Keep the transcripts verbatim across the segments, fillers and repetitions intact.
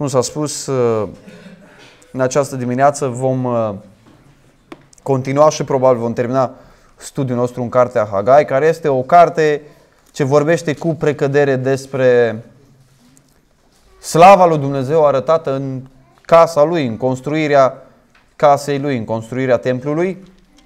cum s-a spus, în această dimineață vom continua și probabil vom termina studiul nostru în cartea Hagai, care este o carte ce vorbește cu precădere despre slava lui Dumnezeu arătată în casa lui, în construirea casei lui, în construirea templului.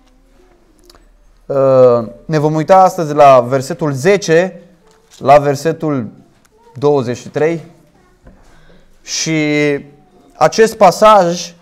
Ne vom uita astăzi la versetul zece, la versetul douăzeci și trei și acest pasaj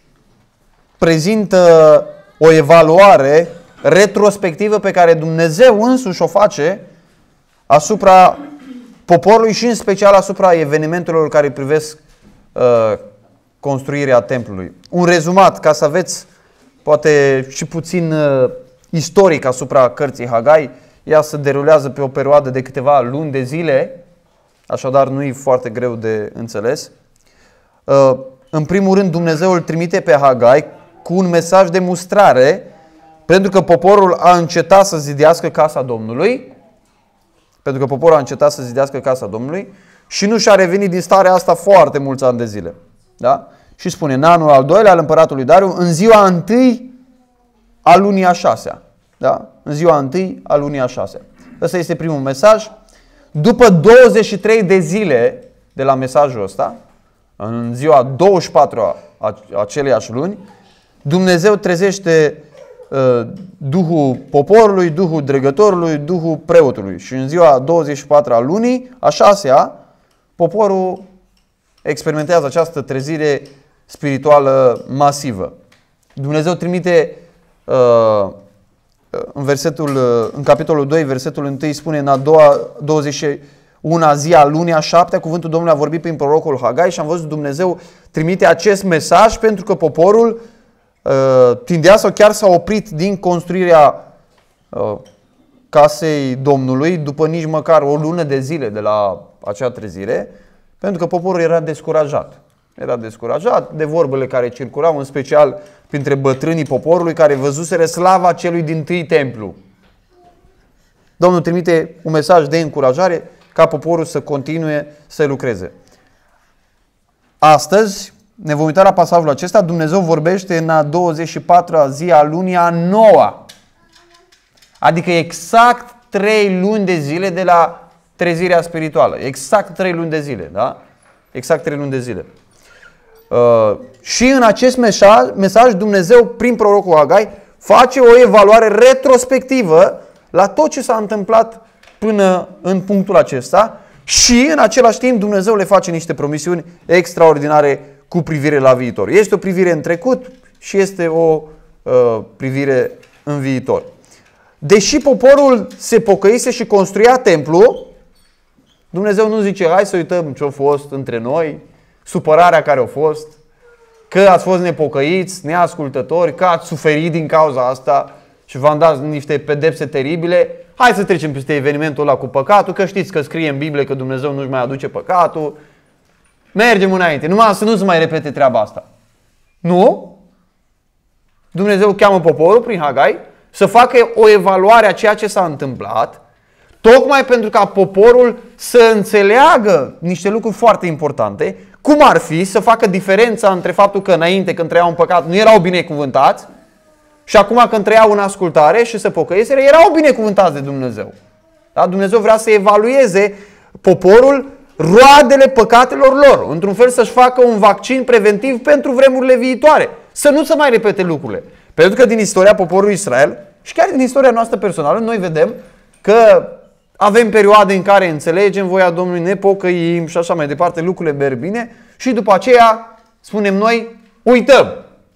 prezintă o evaluare retrospectivă pe care Dumnezeu însuși o face asupra poporului și în special asupra evenimentelor care privesc uh, construirea templului. Un rezumat, ca să aveți poate și puțin uh, istoric asupra cărții Hagai. Ea se derulează pe o perioadă de câteva luni de zile, așadar nu e foarte greu de înțeles. Uh, în primul rând, Dumnezeu îl trimite pe Hagai cu un mesaj de mustrare, pentru că poporul a încetat să zidească casa Domnului, pentru că poporul a încetat să zidească casa Domnului și nu și-a revenit din starea asta foarte mulți ani de zile. Da? Și spune, în anul al doilea al împăratului Dariu, în ziua întâi a lunii a șasea. Da? În ziua întâi a lunii a șasea. Ăsta este primul mesaj. După douăzeci și trei de zile de la mesajul ăsta, în ziua douăzeci și patru a aceleiași luni, Dumnezeu trezește uh, Duhul poporului, Duhul dregătorului, Duhul preotului. Și în ziua douăzeci și patru a lunii, a șasea, poporul experimentează această trezire spirituală masivă. Dumnezeu trimite uh, în versetul, în capitolul doi, versetul unu, spune în a doua douăzeci și unu zi a lunii a șaptea, cuvântul Domnului a vorbit prin prorocul Hagai și am văzut Dumnezeu trimite acest mesaj pentru că poporul uh, tindea sau chiar s-a oprit din construirea uh, casei Domnului după nici măcar o lună de zile de la acea trezire, pentru că poporul era descurajat. Era descurajat de vorbele care circulau, în special printre bătrânii poporului care văzuseră slava celui dintâi templu. Domnul trimite un mesaj de încurajare ca poporul să continue să lucreze. Astăzi ne vom uita la pasajul acesta. Dumnezeu vorbește în a douăzeci și patra zi a lunii a noua. Adică exact trei luni de zile de la trezirea spirituală. Exact trei luni de zile. Da? Exact trei luni de zile. Uh, și în acest mesaj, mesaj Dumnezeu, prin prorocul Hagai, face o evaluare retrospectivă la tot ce s-a întâmplat până în punctul acesta și în același timp Dumnezeu le face niște promisiuni extraordinare cu privire la viitor. Este o privire în trecut și este o uh, privire în viitor. Deși poporul se pocăise și construia templu, Dumnezeu nu zice, hai să uităm ce a fost între noi, supărarea care a fost, că ați fost nepocăiți, neascultători, că ați suferit din cauza asta și v-am dat niște pedepse teribile. Hai să trecem peste evenimentul ăla cu păcatul, că știți că scrie în Biblie că Dumnezeu nu-și mai aduce păcatul. Mergem înainte, numai să nu se mai repete treaba asta. Nu? Dumnezeu cheamă poporul prin Hagai să facă o evaluare a ceea ce s-a întâmplat, tocmai pentru ca poporul să înțeleagă niște lucruri foarte importante, cum ar fi să facă diferența între faptul că înainte, când trăiau în păcat, nu erau binecuvântați și acum când trăiau în ascultare și se pocăiseră, erau binecuvântați de Dumnezeu. Da? Dumnezeu vrea să evalueze poporul roadele păcatelor lor, într-un fel să-și facă un vaccin preventiv pentru vremurile viitoare, să nu se mai repete lucrurile. Pentru că din istoria poporului Israel și chiar din istoria noastră personală, noi vedem că avem perioade în care înțelegem voia Domnului, ne pocăim și așa mai departe, lucrurile merg bine și după aceea, spunem noi, uităm.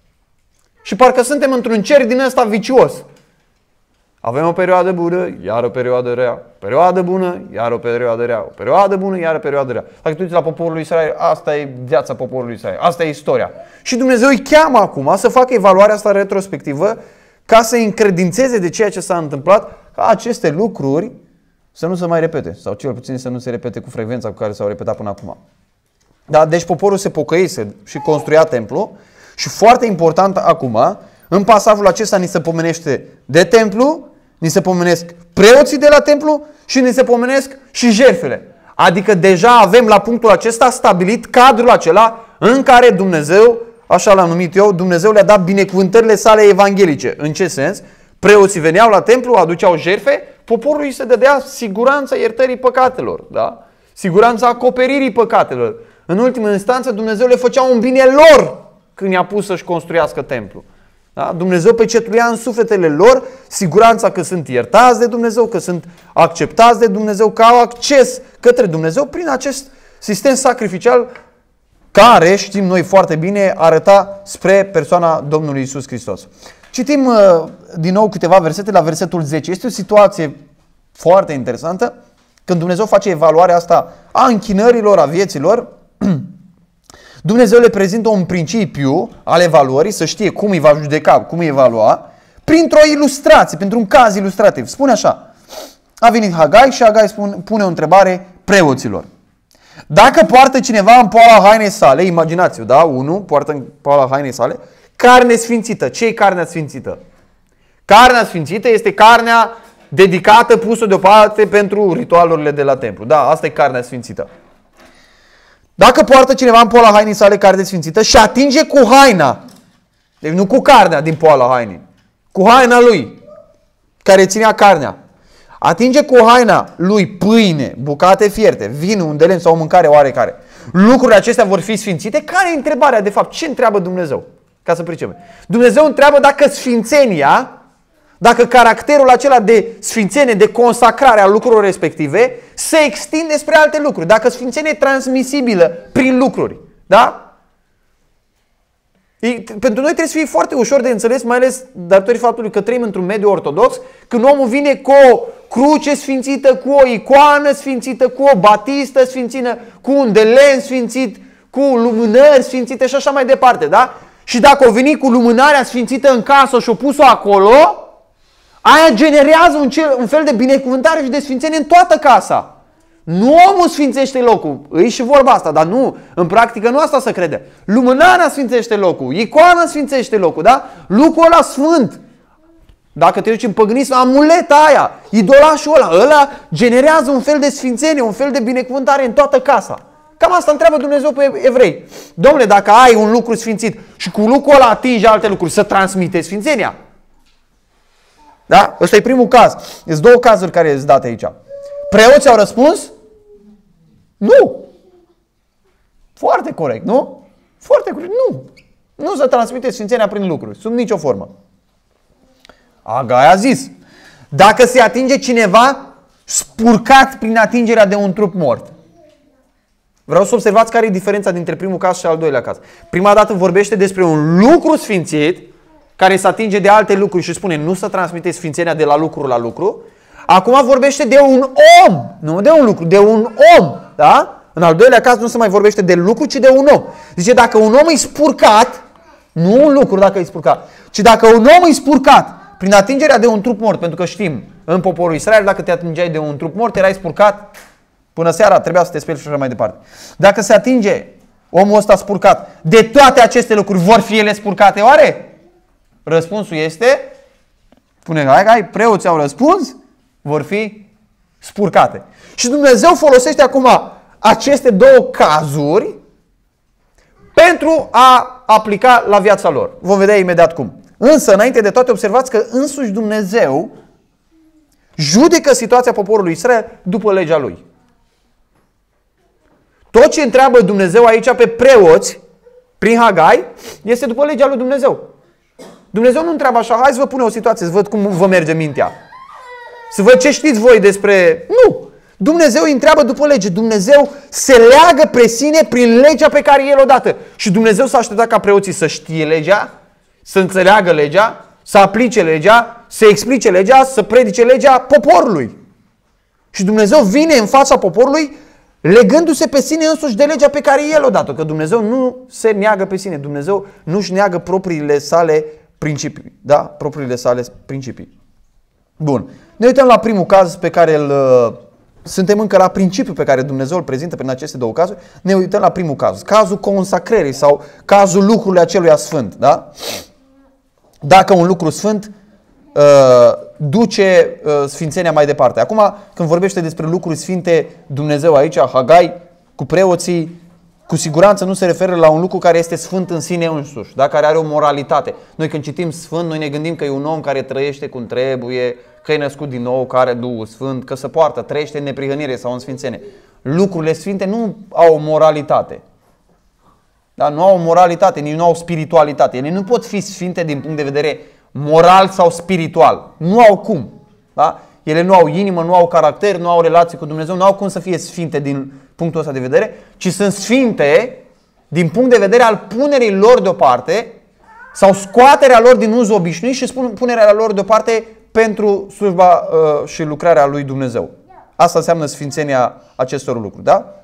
Și parcă suntem într-un cerc din ăsta vicios. Avem o perioadă bună, iar o perioadă rea. Perioadă bună, iar o perioadă rea. O perioadă bună, iar o perioadă rea. Dacă tu uiți la poporul lui Israel, asta e viața poporului Israel. Asta e istoria. Și Dumnezeu îi cheamă acum să facă evaluarea asta retrospectivă ca să îi încredințeze de ceea ce s-a întâmplat, ca aceste lucruri să nu se mai repete. Sau cel puțin să nu se repete cu frecvența cu care s-au repetat până acum. Da? Deci poporul se pocăise și construia templu. Și foarte important acum, în pasajul acesta ni se pomenește de templu, ni se pomenesc preoții de la templu și ni se pomenesc și jertfele. Adică deja avem la punctul acesta stabilit cadrul acela în care Dumnezeu, așa l-am numit eu, Dumnezeu le-a dat binecuvântările sale evanghelice. În ce sens? Preoții veneau la templu, aduceau jertfe, poporului se dădea siguranța iertării păcatelor, da? Siguranța acoperirii păcatelor. În ultimă instanță Dumnezeu le făcea un bine lor când i-a pus să-și construiască templu. Da? Dumnezeu pecetuia în sufletele lor siguranța că sunt iertați de Dumnezeu, că sunt acceptați de Dumnezeu, că au acces către Dumnezeu prin acest sistem sacrificial care, știm noi foarte bine, arăta spre persoana Domnului Iisus Hristos. Citim uh, din nou câteva versete la versetul zece. Este o situație foarte interesantă când Dumnezeu face evaluarea asta a închinărilor, a vieților. Dumnezeu le prezintă un principiu al evaluării, să știe cum îi va judeca, cum îi evalua, printr-o ilustrație, printr-un caz ilustrativ. Spune așa: a venit Hagai și Hagai spune, pune o întrebare preoților. Dacă poartă cineva în poala hainei sale, imaginați-vă, da? Unul poartă în poala hainei sale carne sfințită. Ce e carnea sfințită? Carnea sfințită este carnea dedicată, pusă deoparte pentru ritualurile de la templu. Da, asta e carnea sfințită. Dacă poartă cineva în poala hainei sale carne sfințită și atinge cu haina, deci nu cu carnea din poala hainei, cu haina lui, care ținea carnea, atinge cu haina lui pâine, bucate fierte, vin, un de lemn sau o mâncare oarecare, lucrurile acestea vor fi sfințite? Care e întrebarea de fapt? Ce întreabă Dumnezeu? Ca să pricepem. Dumnezeu întreabă dacă sfințenia, dacă caracterul acela de sfințenie, de consacrare a lucrurilor respective se extinde spre alte lucruri. Dacă sfințenia e transmisibilă prin lucruri. Da? E, pentru noi trebuie să fie foarte ușor de înțeles, mai ales datorită faptului că trăim într-un mediu ortodox, când omul vine cu o cruce sfințită, cu o icoană sfințită, cu o batistă sfințită, cu un de lemn sfințit, cu lumânări sfințite și așa mai departe. Da? Și dacă o veni cu lumânarea sfințită în casă și o pus-o acolo, aia generează un, cel, un fel de binecuvântare și de sfințenie în toată casa. Nu omul sfințește locul. Îi și vorba asta, dar nu, în practică nu asta se crede. Lumânarea sfințește locul, icoana sfințește locul, da? Lucrul ăla sfânt. Dacă te duci în păgânism, amuleta aia, idolașul ăla, ăla generează un fel de sfințenie, un fel de binecuvântare în toată casa. Cam asta întreabă Dumnezeu pe evrei. Dom'le, dacă ai un lucru sfințit și cu lucrul ăla atingi alte lucruri, să transmite sfințenia. Da? Ăsta e primul caz. Sunt două cazuri care sunt date aici. Preoții au răspuns? Nu. Foarte corect, nu? Foarte corect, nu. Nu se transmite sfințenia prin lucruri, sub nicio formă. Hagai a zis: dacă se atinge cineva spurcat prin atingerea de un trup mort. Vreau să observați care e diferența dintre primul caz și al doilea caz. Prima dată vorbește despre un lucru sfințit care se atinge de alte lucruri și spune nu să transmite sfințenia de la lucru la lucru. Acum vorbește de un om, nu de un lucru, de un om. Da? În al doilea caz nu se mai vorbește de lucru, ci de un om. Zice, dacă un om e spurcat, nu un lucru dacă e spurcat, ci dacă un om e spurcat prin atingerea de un trup mort, pentru că știm, în poporul Israel, dacă te atingeai de un trup mort, erai spurcat până seara, trebuia să te speli și așa mai departe. Dacă se atinge omul ăsta spurcat de toate aceste lucruri, vor fi ele spurcate oare? Răspunsul este, spune, hai, hai, preoții au răspuns, vor fi spurcate. Și Dumnezeu folosește acum aceste două cazuri pentru a aplica la viața lor. Vom vedea imediat cum. Însă, înainte de toate, observați că însuși Dumnezeu judecă situația poporului Israel după legea lui. Tot ce întreabă Dumnezeu aici pe preoți, prin Hagai, este după legea lui Dumnezeu. Dumnezeu nu întreabă așa, hai să vă pune o situație, să văd cum vă merge mintea. Să văd ce știți voi despre... Nu! Dumnezeu îi întreabă după lege. Dumnezeu se leagă pe sine prin legea pe care El o dată. Și Dumnezeu s-a așteptat ca preoții să știe legea, să înțeleagă legea, să aplice legea, să explice legea, să predice legea poporului. Și Dumnezeu vine în fața poporului legându-se pe sine însuși de legea pe care El o dată. Că Dumnezeu nu se neagă pe sine. Dumnezeu nu își neagă propriile sale principii. Da? Propriile sale principii. Bun. Ne uităm la primul caz pe care îl... Suntem încă la principiul pe care Dumnezeu îl prezintă prin aceste două cazuri. Ne uităm la primul caz. Cazul consacrării sau cazul lucrului aceluia sfânt. Da? Dacă un lucru sfânt duce uh, sfințenia mai departe. Acum, când vorbește despre lucruri sfinte Dumnezeu aici, Hagai, cu preoții, cu siguranță nu se referă la un lucru care este sfânt în sine însuși, da? Care are o moralitate. Noi când citim sfânt, noi ne gândim că e un om care trăiește cum trebuie, că e născut din nou, că are Duhul Sfânt, că se poartă, trăiește în neprihănire sau în sfințenie. Lucrurile sfinte nu au o moralitate. Da? Nu au o moralitate, nici nu au spiritualitate. Ele nu pot fi sfinte din punct de vedere moral sau spiritual. Nu au cum. Da? Ele nu au inimă, nu au caracter, nu au relație cu Dumnezeu, nu au cum să fie sfinte din punctul ăsta de vedere, ci sunt sfinte din punct de vedere al punerii lor deoparte sau scoaterea lor din uz obișnuit și punerea lor deoparte pentru slujba uh, și lucrarea lui Dumnezeu. Asta înseamnă sfințenia acestor lucruri, da?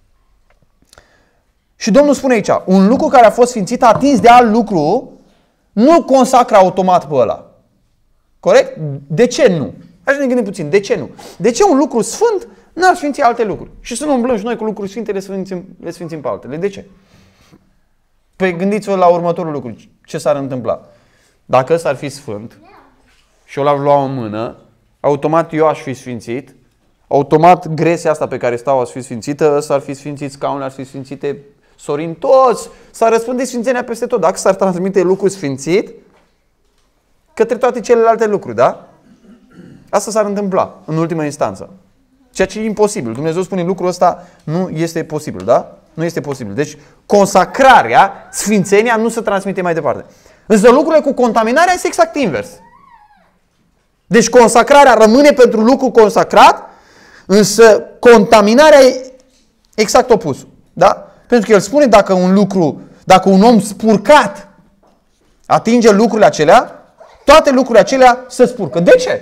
Și Domnul spune aici, un lucru care a fost sfințit, atins de alt lucru, nu consacră automat pe ăla. Corect? De ce nu? Hai să ne gândim puțin. De ce nu? De ce un lucru sfânt n-ar sfinți alte lucruri? Și să nu umblăm și noi cu lucruri sfinte, le sfințim, le sfințim pe altele. De ce? Păi gândiți-vă la următorul lucru. Ce s-ar întâmpla? Dacă ăsta ar fi sfânt și eu l-aș lua în mână, automat eu aș fi sfințit, automat gresia asta pe care stau aș fi sfințită, ăsta ar fi sfințit, scaunele ar fi sfințite, Sorin, toți, s-ar răspânde sfințenia peste tot. Dacă s-ar transmite lucru sfințit către toate celelalte lucruri, da? Asta s-ar întâmpla în ultima instanță. Ceea ce e imposibil. Dumnezeu spune lucrul ăsta nu este posibil, da? Nu este posibil. Deci consacrarea, sfințenia nu se transmite mai departe. Însă lucrurile cu contaminarea este exact invers. Deci consacrarea rămâne pentru lucru consacrat, însă contaminarea e exact opusul, da? Pentru că el spune dacă un lucru, dacă un om spurcat atinge lucrurile acelea, toate lucrurile acelea se spurcă. De ce?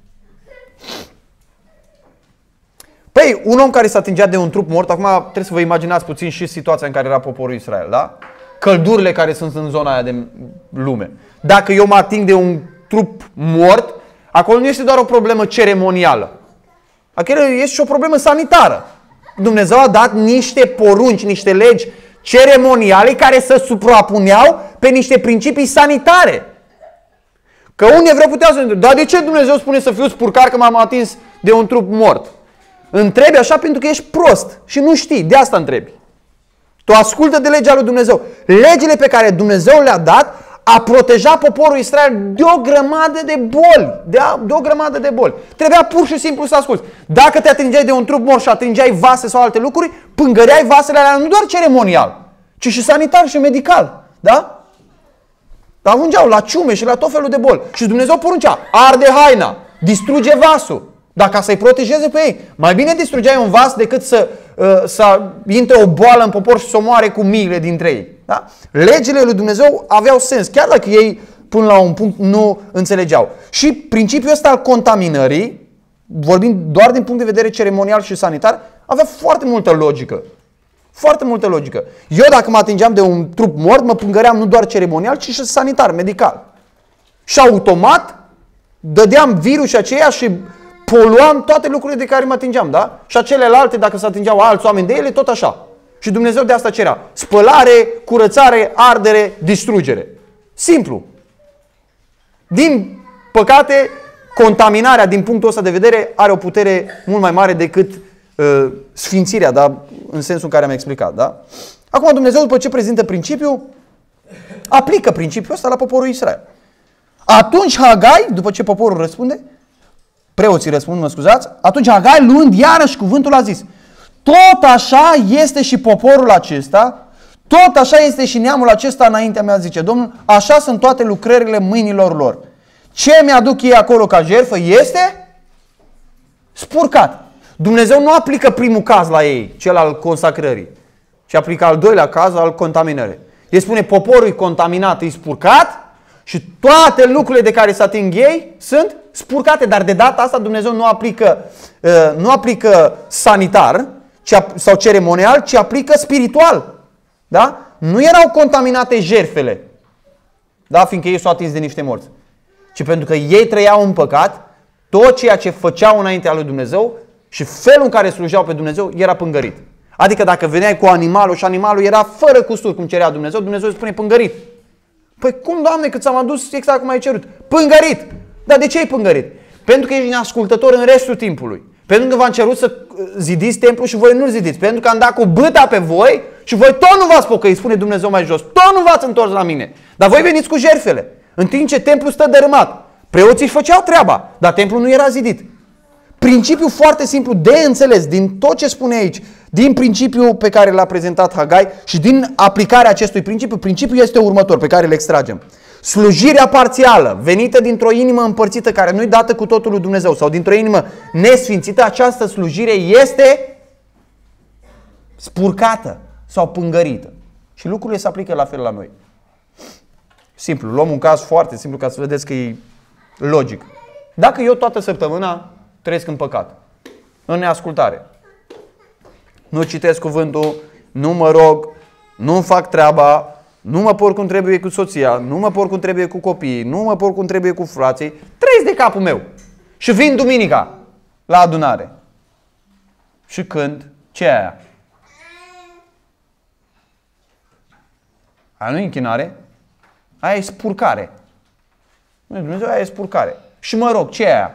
Păi, un om care s-a atingea de un trup mort, acum trebuie să vă imaginați puțin și situația în care era poporul Israel, da? Căldurile care sunt în zona aia de lume. Dacă eu mă ating de un trup mort, acolo nu este doar o problemă ceremonială. Acolo este și o problemă sanitară. Dumnezeu a dat niște porunci, niște legi ceremoniale care se suprapuneau pe niște principii sanitare. Că unii evrei puteau să întrebe, dar de ce Dumnezeu spune să fiu spurcar că m-am atins de un trup mort? Întrebi așa pentru că ești prost și nu știi, de asta întrebi. Tu ascultă de legea lui Dumnezeu. Legile pe care Dumnezeu le-a dat a protejat poporul Israel de o grămadă de boli. De, a, de o grămadă de boli. Trebuia pur și simplu să asculți. Dacă te atingeai de un trup mort și atingeai vase sau alte lucruri, pângăreai vasele alea nu doar ceremonial, ci și sanitar și medical. Da? Ajungeau la ciume și la tot felul de boli. Și Dumnezeu poruncea, arde haina, distruge vasul. Dar ca să-i protejeze pe ei. Mai bine distrugeai un vas decât să, uh, să intre o boală în popor și să o moare cu miile dintre ei. Da? Legile lui Dumnezeu aveau sens, chiar dacă ei până la un punct nu înțelegeau. Și principiul ăsta al contaminării, vorbind doar din punct de vedere ceremonial și sanitar, avea foarte multă logică. Foarte multă logică. Eu dacă mă atingeam de un trup mort, mă pângăream nu doar ceremonial, ci și sanitar, medical. Și automat dădeam virusii aceia și poluam toate lucrurile de care mă atingeam, da? Și acelelalte, dacă se atingeau alți oameni de ele, tot așa. Și Dumnezeu de asta cerea. Spălare, curățare, ardere, distrugere. Simplu. Din păcate, contaminarea din punctul ăsta de vedere are o putere mult mai mare decât uh, sfințirea, da? În sensul în care am explicat, da? Acum Dumnezeu, după ce prezintă principiul, aplică principiul ăsta la poporul Israel. Atunci Hagai, după ce poporul răspunde, preoții răspund, mă scuzați, atunci Hagai, luând iarăși cuvântul, a zis, tot așa este și poporul acesta, tot așa este și neamul acesta înaintea mea, zice Domnul, așa sunt toate lucrările mâinilor lor. Ce mi-aduc ei acolo ca jertfă este spurcat. Dumnezeu nu aplică primul caz la ei, cel al consacrării, ci aplică al doilea caz, al contaminării. El spune, poporul e contaminat, e spurcat și toate lucrurile de care se ating ei sunt spurcate, dar de data asta Dumnezeu nu aplică, uh, nu aplică sanitar ci, sau ceremonial, ci aplică spiritual. Da? Nu erau contaminate jertfele, da? Fiindcă ei s-au atins de niște morți, ci pentru că ei trăiau în păcat, tot ceea ce făceau înaintea lui Dumnezeu și felul în care slujeau pe Dumnezeu era pângărit. Adică dacă veneai cu animalul și animalul era fără cusur, cum cerea Dumnezeu, Dumnezeu îi spune pângărit. Păi cum, Doamne, cât ți-am adus exact cum ai cerut? Pângărit! Dar de ce ai pângărit? Pentru că ești neascultător în restul timpului. Pentru că v-am cerut să zidiți templul și voi nu zidiți. Pentru că am dat cu bâta pe voi și voi tot nu v-ați pocăit, spune Dumnezeu mai jos. Tot nu v-ați întors la mine. Dar voi veniți cu jertfele. În timp ce templul stă dărâmat. Preoții își făceau treaba, dar templul nu era zidit. Principiul foarte simplu de înțeles din tot ce spune aici, din principiul pe care l-a prezentat Hagai și din aplicarea acestui principiu, principiul este următor pe care îl extragem. Slujirea parțială, venită dintr-o inimă împărțită care nu-i dată cu totul lui Dumnezeu sau dintr-o inimă nesfințită, această slujire este spurcată sau pângărită. Și lucrurile se aplică la fel la noi. Simplu, luăm un caz foarte simplu ca să vedeți că e logic. Dacă eu toată săptămâna trăiesc în păcat, în neascultare, nu citesc cuvântul, nu mă rog, nu fac treaba, nu mă porc cum trebuie cu soția, nu mă porc cum trebuie cu copiii, nu mă porc cum trebuie cu frații, trăiesc de capul meu. Și vin duminica la adunare. Și cânt, ce e aia? Aia nu e închinare, aia e spurcare. Dumnezeu, aia e spurcare. Și mă rog, ce e aia?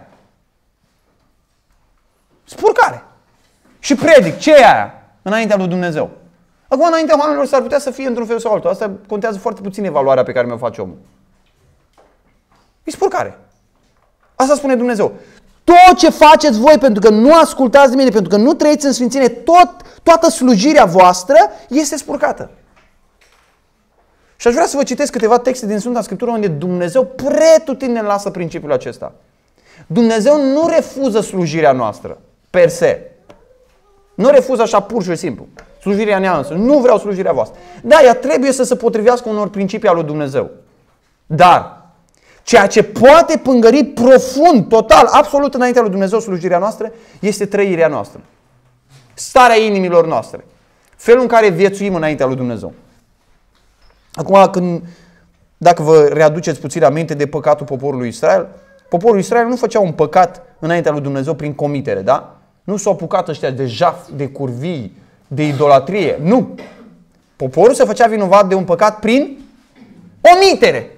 Spurcare. Și predic, ce e aia? Înaintea lui Dumnezeu. Acum, înaintea oamenilor s-ar putea să fie într-un fel sau altul. Asta contează foarte puțin evaluarea pe care mi-o face omul. E spurcare. Asta spune Dumnezeu. Tot ce faceți voi pentru că nu ascultați de mine, pentru că nu trăiți în sfințenie, tot, toată slujirea voastră este spurcată. Și aș vrea să vă citesc câteva texte din Sfânta Scriptură unde Dumnezeu pretutindeni lasă principiul acesta. Dumnezeu nu refuză slujirea noastră, per se. Nu refuză așa pur și simplu. Slujirea mea însă. Nu vreau slujirea voastră. Da, ea trebuie să se potrivească unor principii ale lui Dumnezeu. Dar ceea ce poate pângări profund, total, absolut înaintea lui Dumnezeu slujirea noastră, este trăirea noastră. Starea inimilor noastre. Felul în care viețuim înaintea lui Dumnezeu. Acum, când, dacă vă readuceți puțin aminte de păcatul poporului Israel, poporul Israel nu făcea un păcat înaintea lui Dumnezeu prin comitere, da? Nu s-au apucat ăștia de jaf, de curvii, de idolatrie. Nu! Poporul se făcea vinovat de un păcat prin omitere.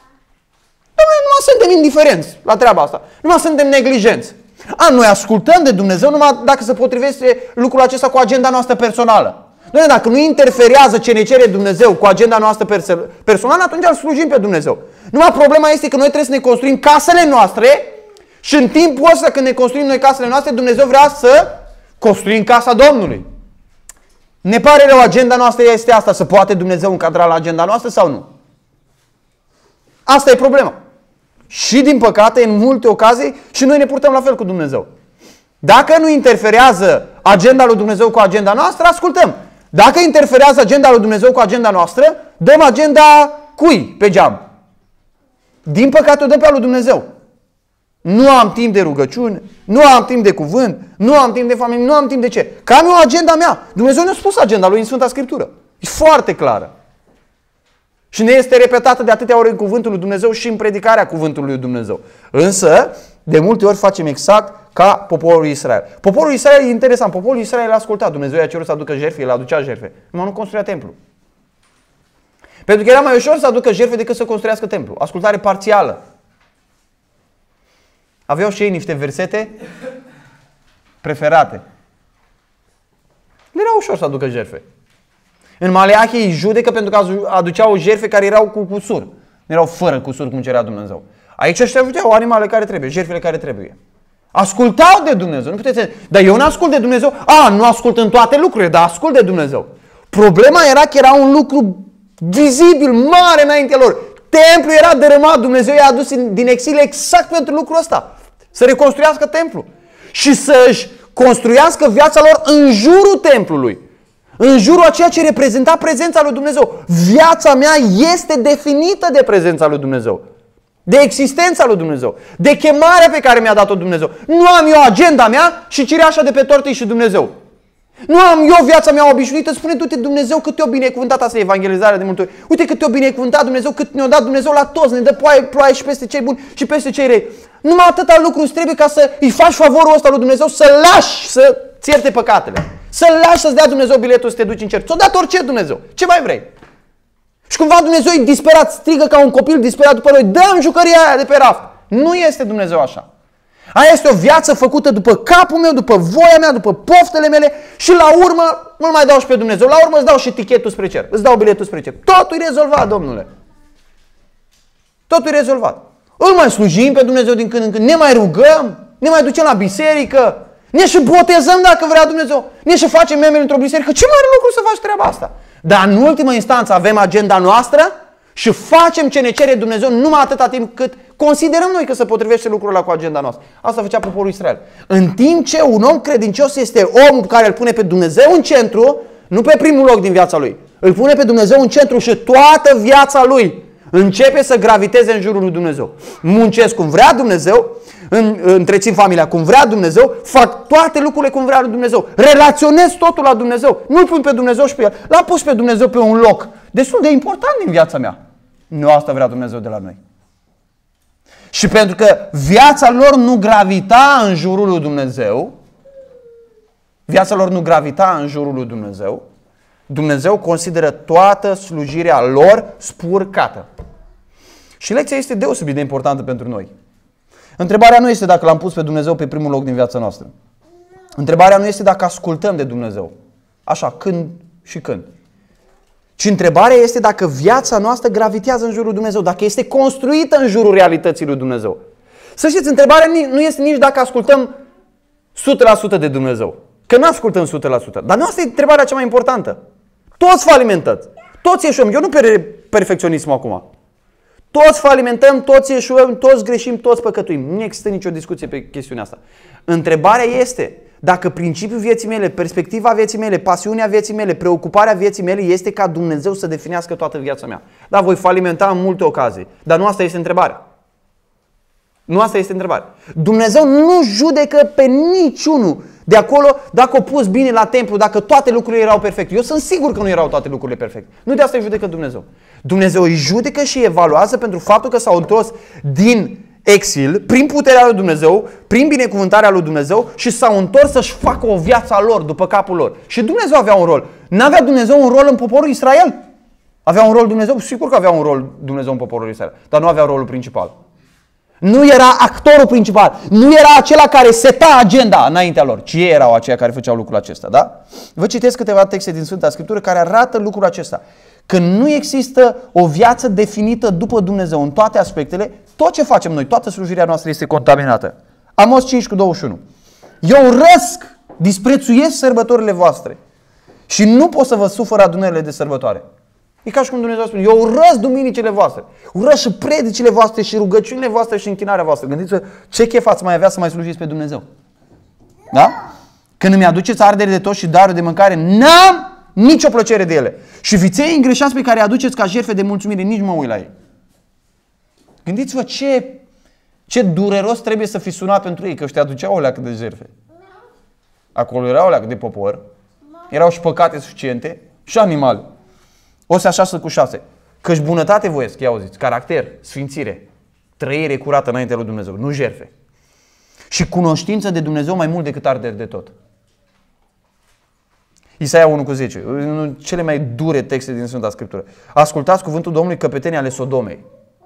Noi nu suntem indiferenți la treaba asta. Nu suntem neglijenți. A, noi ascultăm de Dumnezeu numai dacă se potrivește lucrul acesta cu agenda noastră personală. Noi, dacă nu interferează ce ne cere Dumnezeu cu agenda noastră personală, atunci îl slujim pe Dumnezeu. Numai problema este că noi trebuie să ne construim casele noastre și în timpul ăsta când ne construim noi casele noastre, Dumnezeu vrea să construim casa Domnului. Ne pare rău, agenda noastră este asta. Se poate Dumnezeu încadra la agenda noastră sau nu? Asta e problema. Și din păcate, în multe ocazii, și noi ne purtăm la fel cu Dumnezeu. Dacă nu interferează agenda lui Dumnezeu cu agenda noastră, ascultăm. Dacă interferează agenda lui Dumnezeu cu agenda noastră, dăm agenda cui pe geam? Din păcate o dăm pe a lui Dumnezeu. Nu am timp de rugăciune, nu am timp de cuvânt, nu am timp de familie, nu am timp de ce? Că am eu agenda mea. Dumnezeu ne-a spus agenda lui în Sfânta Scriptură. E foarte clară. Și ne este repetată de atâtea ori în cuvântul lui Dumnezeu și în predicarea cuvântului lui Dumnezeu. Însă, de multe ori facem exact ca poporul Israel. Poporul Israel e interesant. Poporul Israel a ascultat. Dumnezeu i-a cerut să aducă jertfe, el aducea jertfe. Numai nu construia templu. Pentru că era mai ușor să aducă jertfe decât să construiască templu. Ascultare parțială. Aveau și ei niște versete preferate. Le era ușor să aducă jertfe. În Maleahi îi judecă pentru că aduceau jertfe care erau cu cusur. Nu erau fără cusur cum cerea Dumnezeu. Aici ăștia aduceau animale care trebuie, jertfele care trebuie. Ascultau de Dumnezeu. Nu puteți... Dar eu nu ascult de Dumnezeu. A, nu ascult în toate lucrurile, dar ascult de Dumnezeu. Problema era că era un lucru vizibil, mare înaintea lor. Templul era dărâmat, Dumnezeu i-a adus din exil exact pentru lucrul ăsta. Să reconstruiască templul. Și să-și construiască viața lor în jurul templului. În jurul a ceea ce reprezenta prezența lui Dumnezeu. Viața mea este definită de prezența lui Dumnezeu. De existența lui Dumnezeu. De chemarea pe care mi-a dat-o Dumnezeu. Nu am eu agenda mea și cireașa de pe tortă și Dumnezeu. Nu am eu viața mea obișnuită. Spune, du-te Dumnezeu cât te-o binecuvântat. Asta e evangelizarea de multe ori. Uite cât te-o binecuvântat Dumnezeu, cât ne-a dat Dumnezeu la toți. Ne dă ploaie, ploaie și peste cei buni și peste cei rei. Numai atâta lucru îți trebuie ca să îi faci favorul ăsta lui Dumnezeu, să lași să-ți ierte păcatele. Să lași să-ți dea Dumnezeu biletul să te duci în cer. Ți-o dat orice Dumnezeu. Ce mai vrei? Și cumva Dumnezeu e disperat, strigă ca un copil disperat după noi. Dă-mi jucăria aia de pe raft. Nu este Dumnezeu așa. Aia este o viață făcută după capul meu, după voia mea, după poftele mele și la urmă nu mai dau și pe Dumnezeu. La urmă îți dau și tichetul spre cer. Îți dau biletul spre cer. Totul e rezolvat, domnule. Totul e rezolvat. Îl mai slujim pe Dumnezeu din când în când, ne mai rugăm, ne mai ducem la biserică, ne și botezăm dacă vrea Dumnezeu, ne și facem membre într-o biserică. Ce mare lucru să faci treaba asta? Dar în ultimă instanță avem agenda noastră și facem ce ne cere Dumnezeu numai atâta timp cât considerăm noi că se potrivește lucrul ăla cu agenda noastră. Asta făcea poporul Israel. În timp ce un om credincios este omul care îl pune pe Dumnezeu în centru, nu pe primul loc din viața lui, îl pune pe Dumnezeu în centru și toată viața lui începe să graviteze în jurul lui Dumnezeu. Muncesc cum vrea Dumnezeu, întrețin familia cum vrea Dumnezeu, fac toate lucrurile cum vrea lui Dumnezeu. Relaționez totul la Dumnezeu. Nu-L pun pe Dumnezeu și pe El. L-am pus pe Dumnezeu pe un loc destul de important din viața mea. Nu asta vrea Dumnezeu de la noi. Și pentru că viața lor nu gravita în jurul lui Dumnezeu, viața lor nu gravita în jurul lui Dumnezeu, Dumnezeu consideră toată slujirea lor spurcată. Și lecția este deosebit de importantă pentru noi. Întrebarea nu este dacă L-am pus pe Dumnezeu pe primul loc din viața noastră. Întrebarea nu este dacă ascultăm de Dumnezeu. Așa, când și când. Ci întrebarea este dacă viața noastră gravitează în jurul Dumnezeu, dacă este construită în jurul realității lui Dumnezeu. Să știți, întrebarea nu este nici dacă ascultăm o sută la sută de Dumnezeu. Că nu ascultăm o sută la sută. Dar nu asta e întrebarea cea mai importantă. Toți falimentăm. Toți eșuăm. Eu nu pe perfecționism acum. Toți falimentăm, toți eșuăm, toți greșim, toți păcătuim. Nu există nicio discuție pe chestiunea asta. Întrebarea este dacă principiul vieții mele, perspectiva vieții mele, pasiunea vieții mele, preocuparea vieții mele este ca Dumnezeu să definească toată viața mea. Da, voi falimenta în multe ocazii, dar nu asta este întrebarea. Nu asta este întrebarea. Dumnezeu nu judecă pe niciunul de acolo dacă o pus bine la templu, dacă toate lucrurile erau perfecte. Eu sunt sigur că nu erau toate lucrurile perfecte. Nu de asta îi judecă Dumnezeu. Dumnezeu îi judecă și evaluează pentru faptul că s-au întors din exil, prin puterea lui Dumnezeu, prin binecuvântarea lui Dumnezeu și s-au întors să-și facă o viață a lor, după capul lor. Și Dumnezeu avea un rol. N-avea Dumnezeu un rol în poporul Israel? Avea un rol Dumnezeu? Sigur că avea un rol Dumnezeu în poporul Israel, dar nu avea rolul principal. Nu era actorul principal, nu era acela care seta agenda înaintea lor, ci ei erau aceia care făceau lucrul acesta. Da? Vă citesc câteva texte din Sfânta Scriptură care arată lucrul acesta. Că nu există o viață definită după Dumnezeu în toate aspectele, tot ce facem noi, toată slujirea noastră este contaminată. Amos cinci cu douăzeci și unu. Eu urăsc, disprețuiesc sărbătorile voastre și nu pot să vă sufăr adunările de sărbătoare. E ca și cum Dumnezeu spune, eu urăsc duminicile voastre, urăsc și predicile voastre și rugăciunile voastre și închinarea voastră. Gândiți-vă ce chef ați mai avea să mai slujiți pe Dumnezeu. Da? Când îmi aduceți arderi de tot și daruri de mâncare, n-am nicio plăcere de ele. Și viței îngreșați pe care îi aduceți ca jertfe de mulțumire, nici mă uit la ei. Gândiți-vă ce, ce dureros trebuie să fi sunat pentru ei, că ăștia aduceau o leacă de jertfe. Acolo era o leacă de popor, erau și păcate suficiente și animale. Osea șase cu șase. Căci bunătate voiesc, ia auziți, caracter, sfințire, trăire curată înaintea lui Dumnezeu, nu jertfe. Și cunoștință de Dumnezeu mai mult decât arderi de tot. Isaia unu cu zece, unul cele mai dure texte din Sfânta Scriptură. Ascultați cuvântul Domnului, căpetenii ale Sodomei.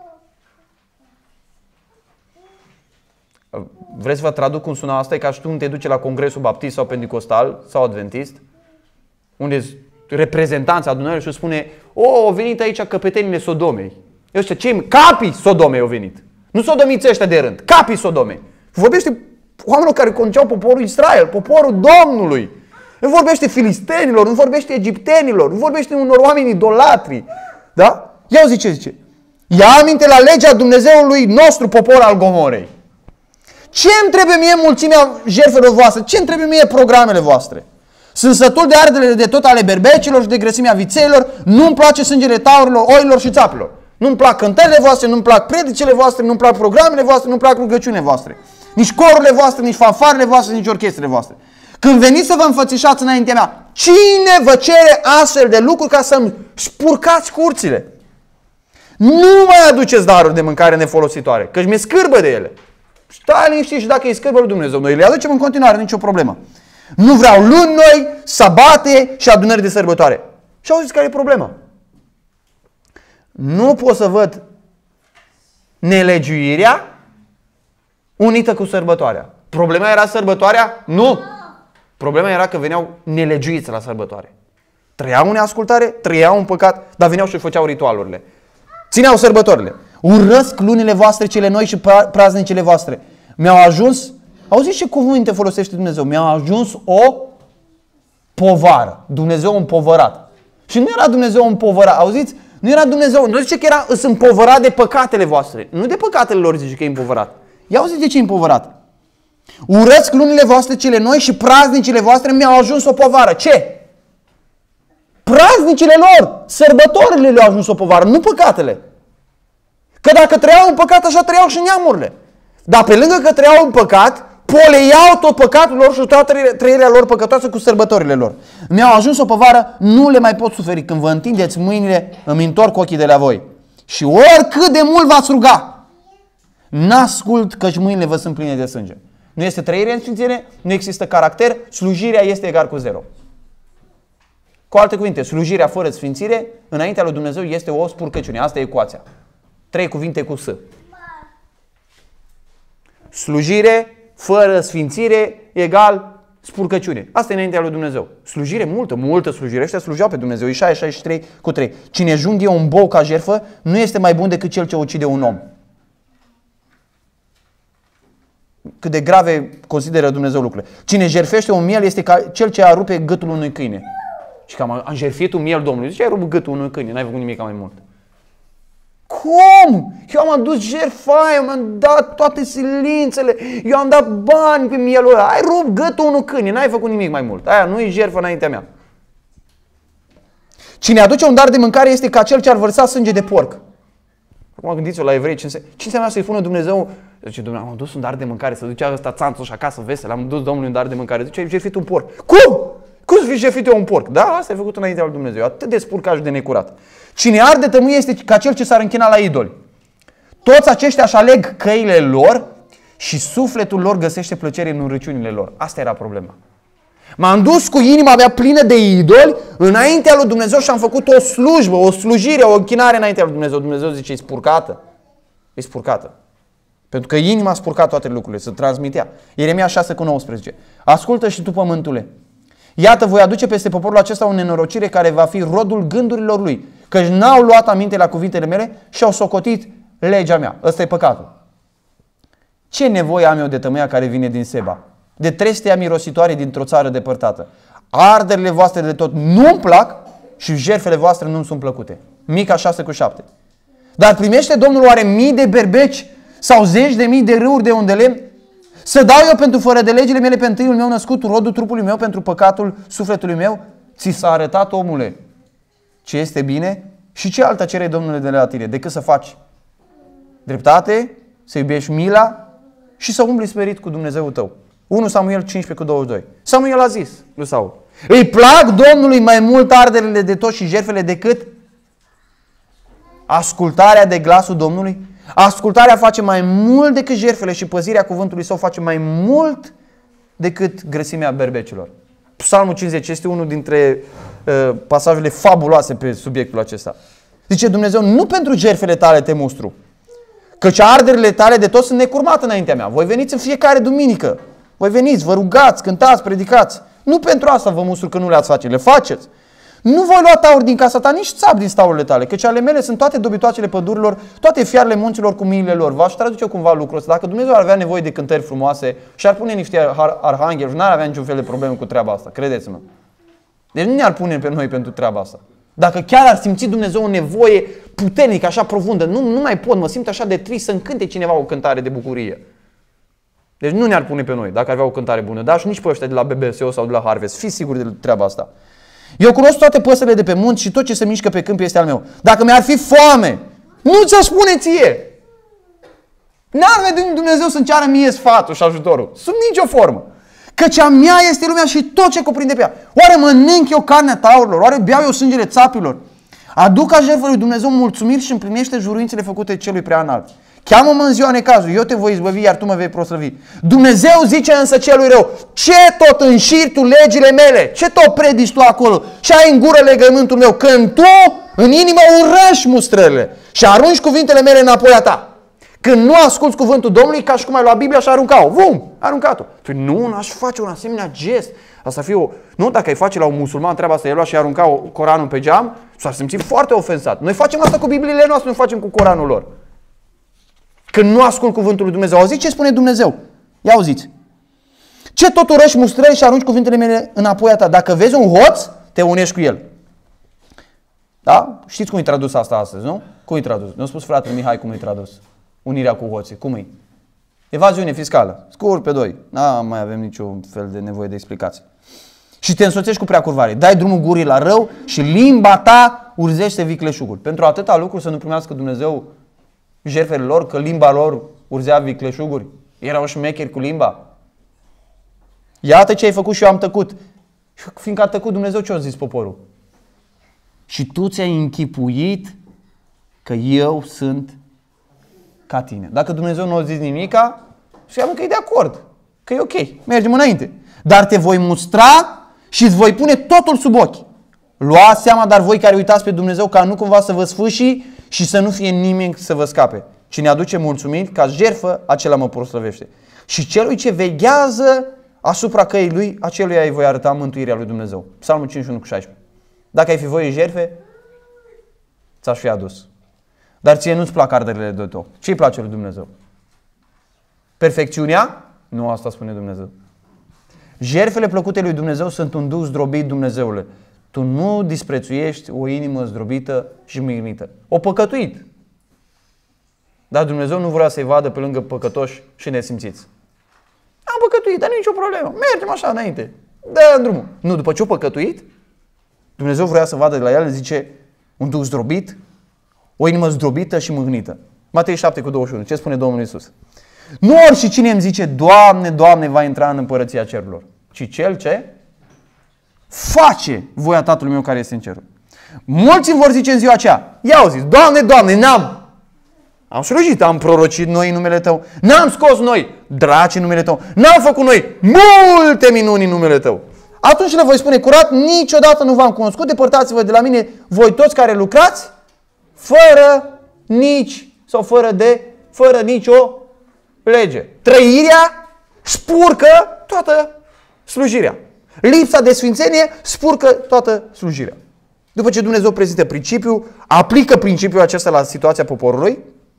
Vreți să vă traduc cum sună asta? E ca și tu unde te duce la congresul baptist sau pentecostal sau adventist, unde reprezentanța adunării și spune, o, au venit aici căpetenile Sodomei. Eu știu, cei capii Sodomei au venit. Nu sodomiți ăștia de rând, capii Sodomei. Vorbește oamenilor care conduceau poporul Israel, poporul Domnului. Nu vorbește filistenilor, nu vorbește egiptenilor, nu vorbește unor oameni idolatri. Da? Ia uzi ce zice. Ia aminte la legea Dumnezeului nostru, popor al Gomorei. Ce îmi trebuie mie mulțimea jertfelor voastre? Ce îmi trebuie mie programele voastre? Sunt sătul de ardele de tot ale berbecilor și de grăsimea vițeilor. Nu-mi place sângele taurilor, oilor și țapilor. Nu-mi plac cântările voastre, nu-mi plac predicile voastre, nu-mi plac programele voastre, nu-mi plac rugăciunile voastre. Nici corurile voastre, nici fanfarele voastre, nici orchestrele voastre. Când veniți să vă înfățișați înaintea mea, cine vă cere astfel de lucruri ca să-mi spurcați curțile? Nu mai aduceți daruri de mâncare nefolositoare, căci mi-e scârbă de ele. Stai liniștit și dacă e scârbă lui Dumnezeu, noi le aducem în continuare, nicio problemă. Nu vreau luni noi, sabate și adunări de sărbătoare. Și auziți care e problema? Nu pot să văd nelegiuirea unită cu sărbătoarea. Problema era sărbătoarea? Nu! Problema era că veneau nelegiuiți la sărbătoare. Trăiau în neascultare, trăiau în păcat, dar veneau și făceau ritualurile. Țineau sărbătorile. Urăsc lunile voastre cele noi și praznicile voastre. Mi-au ajuns, auziți ce cuvinte folosește Dumnezeu? Mi-au ajuns o povară. Dumnezeu împovărat. Și nu era Dumnezeu împovărat, auziți? Nu era Dumnezeu, nu zice că era îs împovărat de păcatele voastre. Nu de păcatele lor zice că e împovărat. Ia auziți de ce e împovărat. Urăsc lunile voastre cele noi și praznicile voastre mi-au ajuns o povară. Ce? Praznicile lor, sărbătorile le-au ajuns o povară, nu păcatele. Că dacă trăiau în păcat, așa trăiau și neamurile. Dar pe lângă că trăiau în păcat, poleiau tot păcatul lor și toată trăirea lor păcătoasă cu sărbătorile lor. Mi-au ajuns o povară, nu le mai pot suferi. Când vă întindeți mâinile, îmi întorc ochii de la voi. Și oricât de mult v-ați ruga, n-ascult căci mâinile vă sunt pline de sânge. Nu este trăire în sfințire, nu există caracter, slujirea este egal cu zero. Cu alte cuvinte, slujirea fără sfințire, înaintea lui Dumnezeu, este o spurcăciune. Asta e ecuația. Trei cuvinte cu S. Slujire fără sfințire egal spurcăciune. Asta e înaintea lui Dumnezeu. Slujire multă, multă slujire. Ăștia slujeau pe Dumnezeu. Isaia șaizeci și trei cu trei. Cine junghe un bou ca jertfă nu este mai bun decât cel ce ucide un om. Cât de grave consideră Dumnezeu lucrurile. Cine jertfește un miel este ca cel ce arupe gâtul unui câine. Și că am, am jertfit un miel Domnului. Zice, ai rupt gâtul unui câine, n-ai făcut nimic mai mult. Cum? Eu am adus jertfa, eu mi-am dat toate silințele, eu am dat bani pe mielul ăla. Ai rupt gâtul unui câine, n-ai făcut nimic mai mult. Aia nu e jertfă înaintea mea. Cine aduce un dar de mâncare este ca cel ce ar vărsa sânge de porc. Acum gândiți-vă la evrei, ce înseamnă, ce înseamnă să-i pună Dumnezeu? Zice, Dumnezeu, am adus un dar de mâncare, să ducea ăsta țanțul și acasă vesel, am dus Domnului un dar de mâncare. Zice, ai jertfit un porc. Cum? Cum să fii jertfit eu un porc? Da, asta ai făcut înaintea lui Dumnezeu. Atât de spurcat și de necurat. Cine arde tămâie este ca cel ce s-ar închina la idoli. Toți aceștia își aleg căile lor și sufletul lor găsește plăcere în urăciunile lor. Asta era problema. M-am dus cu inima mea plină de idoli înaintea lui Dumnezeu și am făcut o slujbă, o slujire, o închinare înaintea lui Dumnezeu. Dumnezeu zice, e spurcată. E spurcată. Pentru că inima a spurcat toate lucrurile, se transmitea. Ieremia șase cu nouăsprezece. Ascultă și tu, pământule. Iată, voi aduce peste poporul acesta o nenorocire care va fi rodul gândurilor lui. Căci n-au luat aminte la cuvintele mele și au socotit legea mea. Ăsta e păcatul. Ce nevoie am eu de tămâia care vine din Seba? De trestea mirositoare dintr-o țară depărtată. Arderile voastre de tot nu-mi plac și jertfele voastre nu-mi sunt plăcute. Mica șase cu șapte. Dar primește Domnul oare mii de berbeci sau zeci de mii de râuri de unde lemn? Să dau eu pentru fără de legile mele pe întâiul meu născut, rodul trupului meu pentru păcatul sufletului meu? Ți s-a arătat, omule, ce este bine și ce alta cere Domnule de la tine decât să faci dreptate, să iubești mila și să umbli smerit cu Dumnezeul tău. unu Samuel cincisprezece cu douăzeci și doi. Samuel a zis lui Saul, îi plac Domnului mai mult arderile de tot și jertfele decât ascultarea de glasul Domnului? Ascultarea face mai mult decât jertfele și păzirea cuvântului său face mai mult decât grăsimea berbecilor. Psalmul cincizeci este unul dintre uh, pasajele fabuloase pe subiectul acesta. Zice Dumnezeu, nu pentru jertfele tale te mustru, căci arderile tale de tot sunt necurmate înaintea mea. Voi veniți în fiecare duminică. Voi veniți, vă rugați, cântați, predicați. Nu pentru asta vă mustru că nu le-ați face, le faceți. Nu voi lua tauri din casa ta, nici țap din staurile tale, căci ale mele sunt toate dobitoacele pădurilor, toate fiarele munților cu miile lor. V-aș traduce cumva lucrul ăsta. Dacă Dumnezeu ar avea nevoie de cântări frumoase și ar pune niște arhangheli, n-ar avea niciun fel de probleme cu treaba asta, credeți-mă. Deci nu ne-ar pune pe noi pentru treaba asta. Dacă chiar ar simți Dumnezeu o nevoie puternică, așa profundă, nu, nu mai pot, mă simt așa de trist să-mi cânte cineva o cântare de bucurie. Deci nu ne-ar pune pe noi dacă ar avea o cântare bună, dar și nici pe ăștia de la B B S O sau de la Harvest. Fiți siguri de treaba asta. Eu cunosc toate păsările de pe munți și tot ce se mișcă pe câmp este al meu. Dacă mi-ar fi foame, nu ți-aș spune ție. N-ar vede Dumnezeu să-mi ceară mie sfatul și ajutorul. Sub nicio formă. Căci a mea este lumea și tot ce cuprinde pe ea. Oare mănânc eu carnea taurilor? Oare beau eu sângele țapilor? Aduc ca jertfă lui Dumnezeu mulțumiri și împlinește juruințele făcute celui prea înalt. Cheamă-mă în ziua necazului, eu te voi izbăvi, iar tu mă vei proslăvi. Dumnezeu zice însă celui rău, ce tot înșiri tu legile mele? Ce tot predici tu acolo? Și ai în gură legământul meu, când tu în inimă urăști mustrările și arunci cuvintele mele înapoi a ta. Când nu asculți cuvântul Domnului, ca și cum ai luat Biblia și ai aruncat-o. Vum! Aruncat-o. Tu nu, n-aș face un asemenea gest. Asta fie o... Nu, dacă ai face la un musulman treaba asta, el lua și arunca Coranul pe geam, s-ar simți foarte ofensat. Noi facem asta cu Bibliile noastre, nu facem cu Coranul lor. Când nu ascult cuvântul lui Dumnezeu, auziți ce spune Dumnezeu? Ia auziți. Ce tot urăști, mustrăi și arunci cuvintele mele înapoi a ta? Dacă vezi un hoț, te unești cu el. Da? Știți cum e tradus asta astăzi, nu? Cum e tradus? Nu a spus fratele Mihai cum e tradus. Unirea cu hoții. Cum e? Evaziune fiscală. Scurt pe doi. Nu mai avem niciun fel de nevoie de explicație. Și te însoțești cu preacurvare. Dai drumul gurii la rău și limba ta urzește vicleșugul. Pentru atâta lucru să nu primească Dumnezeu jertfele lor, că limba lor urzea vicleșuguri. Erau șmecheri cu limba. Iată ce ai făcut și eu am tăcut. Fiindcă a tăcut Dumnezeu, ce a zis poporul? Și tu ți-ai închipuit că eu sunt ca tine. Dacă Dumnezeu nu a zis nimica, înseamnă că e de acord, că e ok, mergem înainte. Dar te voi mustra și îți voi pune totul sub ochi. Luați seama, dar voi care uitați pe Dumnezeu, ca nu cumva să vă sfâși și să nu fie nimeni să vă scape. Cine aduce mulțumiri ca jertfă, acela mă proslăvește. Și celui ce veghează asupra căii lui, aceluia îi voi arăta mântuirea lui Dumnezeu. Psalmul cincizeci și unu cu șaisprezece. Dacă ai fi voie jertfe, ți-aș fi adus. Dar ție nu-ți plac arderile de tot. Ce-i place lui Dumnezeu? Perfecțiunea? Nu asta spune Dumnezeu. Jertfele plăcute lui Dumnezeu sunt un duh zdrobit, Dumnezeule. Tu nu disprețuiești o inimă zdrobită și mâhnită. O păcătuit. Dar Dumnezeu nu vrea să-i vadă pe lângă păcătoși și nesimțiți. Am păcătuit, dar nu e nicio problemă. Mergem așa înainte. Dă drumul. Nu, după ce o păcătuit, Dumnezeu vrea să vadă de la el, zice, un duh zdrobit, o inimă zdrobită și mâhnită. Matei șapte cu douăzeci și unu. Ce spune Domnul Iisus? Nu orice cine îmi zice, Doamne, Doamne, va intra în împărăția cerurilor, ci cel ce face voia Tatălui meu care este în cerul. Mulți îmi vor zice în ziua aceea, ia auziți, Doamne, Doamne, n-am am slujit, am prorocit noi în numele Tău, n-am scos noi draci în numele Tău, n-am făcut noi multe minuni în numele Tău. Atunci le voi spune curat, niciodată nu v-am cunoscut, depărtați-vă de la mine, voi toți care lucrați, fără nici, sau fără de, fără nicio lege. Trăirea spurcă toată slujirea. Lipsa de sfințenie spurcă toată slujirea. După ce Dumnezeu prezintă principiul, aplică principiul acesta la situația poporului,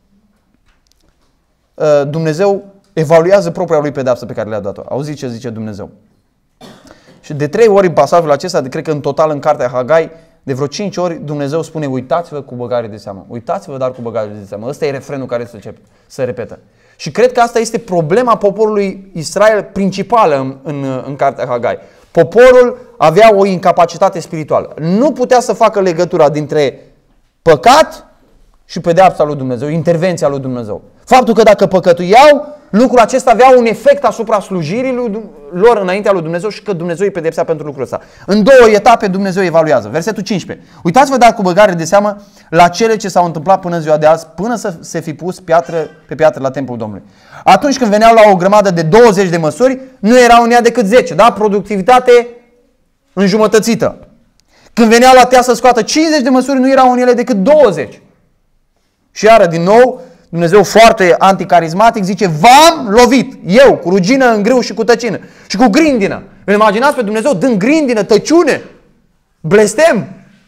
Dumnezeu evaluează propria lui pedeapsă pe care le-a dat-o. Auziți ce zice Dumnezeu. Și de trei ori în pasajul acesta, de, cred că în total în cartea Hagai, de vreo cinci ori Dumnezeu spune, uitați-vă cu băgare de seamă. Uitați-vă dar cu băgare de seamă. Ăsta e refrenul care se, se repetă. Și cred că asta este problema poporului Israel principală în, în, în cartea Hagai. Poporul avea o incapacitate spirituală. Nu putea să facă legătura dintre păcat și pedeapsa lui Dumnezeu, intervenția lui Dumnezeu. Faptul că dacă păcătuiau, lucrul acesta avea un efect asupra slujirii lor înaintea lui Dumnezeu și că Dumnezeu îi pedepsea pentru lucrul ăsta. În două etape Dumnezeu evaluează. Versetul cincisprezece. Uitați-vă dar cu băgare de seamă la cele ce s-au întâmplat până în ziua de azi, până să se fi pus piatră pe piatră la templul Domnului. Atunci când veneau la o grămadă de douăzeci de măsuri, nu erau în ea decât zece. Da? Productivitate înjumătățită. Când veneau la tea să scoată cincizeci de măsuri, nu erau în ele decât douăzeci. Și iară din nou, Dumnezeu foarte anticarismatic zice, v-am lovit, eu, cu rugină în grâu și cu tăcină și cu grindină. Îl imaginați pe Dumnezeu dând grindină, tăciune, blestem.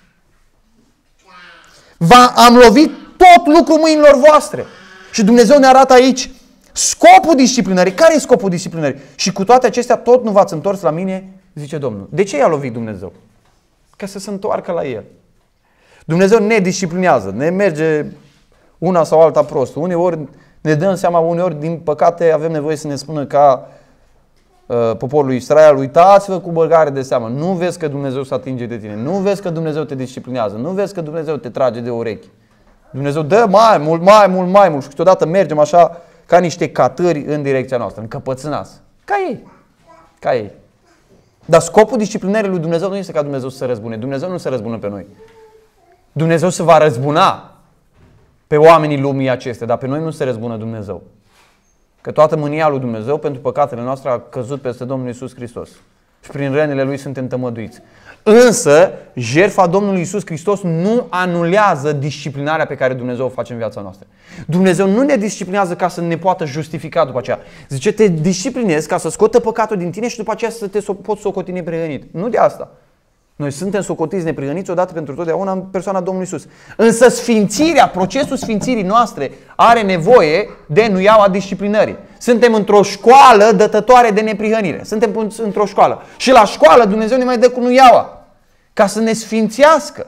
V-am lovit tot lucrul mâinilor voastre. Și Dumnezeu ne arată aici scopul disciplinării. Care e scopul disciplinării? Și cu toate acestea tot nu v-ați întors la mine, zice Domnul. De ce i-a lovit Dumnezeu? Ca să se întoarcă la El. Dumnezeu ne disciplinează, ne merge una sau alta prost. Uneori ne dăm seama, uneori din păcate avem nevoie să ne spună ca uh, poporul lui Israel, uitați-vă cu băgare de seamă, nu vezi că Dumnezeu se atinge de tine, nu vezi că Dumnezeu te disciplinează, nu vezi că Dumnezeu te trage de urechi. Dumnezeu dă mai mult, mai mult, mai mult și câteodată mergem așa ca niște catâri în direcția noastră, încăpățânați. Ca ei. Ca ei. Dar scopul disciplinării lui Dumnezeu nu este ca Dumnezeu să se răzbune. Dumnezeu nu se răzbună pe noi. Dumnezeu se va răzbuna pe oamenii lumii acestea, dar pe noi nu se răzbună Dumnezeu. Că toată mânia lui Dumnezeu pentru păcatele noastre a căzut peste Domnul Iisus Hristos. și prin rănile Lui suntem tămăduiți. Însă, jertfa Domnului Iisus Hristos nu anulează disciplinarea pe care Dumnezeu o face în viața noastră. Dumnezeu nu ne disciplinează ca să ne poată justifica după aceea. Zice, te disciplinezi ca să scoată păcatul din tine și după aceea să te poți socoti neprihănit. Nu de asta. Noi suntem socotiți neprihăniți odată pentru totdeauna în persoana Domnului Iisus. Însă sfințirea, procesul sfințirii noastre are nevoie de nuiaua disciplinării. Suntem într-o școală dătătoare de neprihănire. Suntem într-o școală. Și la școală Dumnezeu ne mai dă cu nuiaua. Ca să ne sfințească.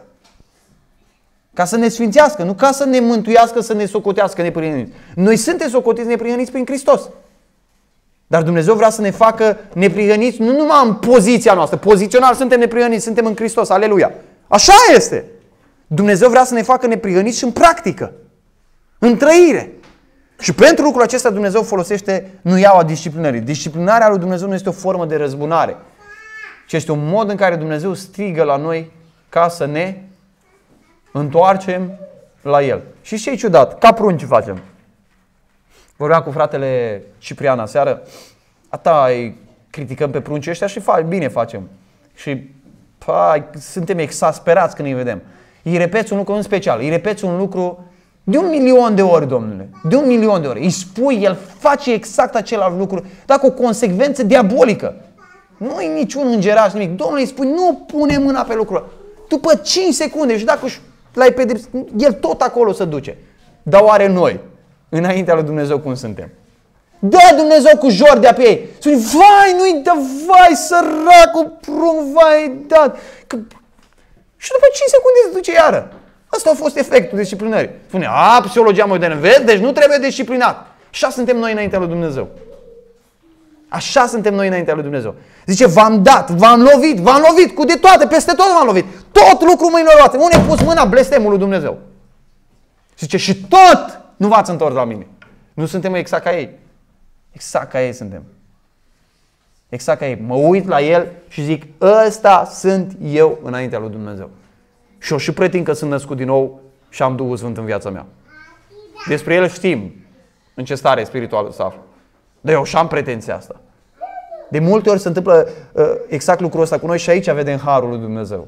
Ca să ne sfințească, nu ca să ne mântuiască, să ne socotească neprihăniți. Noi suntem socotiți neprihăniți prin Hristos. Dar Dumnezeu vrea să ne facă neprihăniți nu numai în poziția noastră. Pozițional suntem neprihăniți, suntem în Hristos. Aleluia! Așa este! Dumnezeu vrea să ne facă neprihăniți și în practică. În trăire. Și pentru lucrul acesta Dumnezeu folosește nuiaua disciplinării. Disciplinarea lui Dumnezeu nu este o formă de răzbunare, ci este un mod în care Dumnezeu strigă la noi ca să ne întoarcem la El. Și ce e ciudat? Ca prunci facem. Vorbeam cu fratele Ciprian aseară, ata îi criticăm pe pruncii ăștia și fa, bine facem. Și pa, suntem exasperați când îi vedem. Îi repeți un lucru în special, îi repeți un lucru de un milion de ori, domnule. De un milion de ori. Îi spui, el face exact același lucru, dar cu o consecvență diabolică. Nu e niciun îngeraș, nimic. Domnule, îi spui, nu pune mâna pe lucrul. După cinci secunde și dacă l-ai pedepsit, el tot acolo se duce. Dar oare noi, înaintea lui Dumnezeu, cum suntem? Dă Dumnezeu cu jordea pe ei. Spune, vai, nu-i dă, vai, săracul prunc, vai, dat. Că... Și după cinci secunde se duce iară. Asta a fost efectul disciplinării. Spune, a, psihologia modernă, vezi? Deci nu trebuie disciplinat. Așa suntem noi înaintea lui Dumnezeu. Așa suntem noi înaintea lui Dumnezeu. Zice, v-am dat, v-am lovit, v-am lovit, cu de toate, peste tot v-am lovit. Tot lucrul mâinilor luate. Unde pus mâna blestemul lui Dumnezeu? Zice, și tot nu v-ați întors la mine. Nu suntem exact ca ei. Exact ca ei suntem. Exact ca ei. Mă uit la el și zic, ăsta sunt eu înaintea lui Dumnezeu. Și eu și pretind că sunt născut din nou și am Duhul Sfânt în viața mea. Despre el știm în ce stare spirituală să aflu. Dar eu și am pretenția asta. De multe ori se întâmplă uh, exact lucrul ăsta cu noi și aici vedem harul lui Dumnezeu.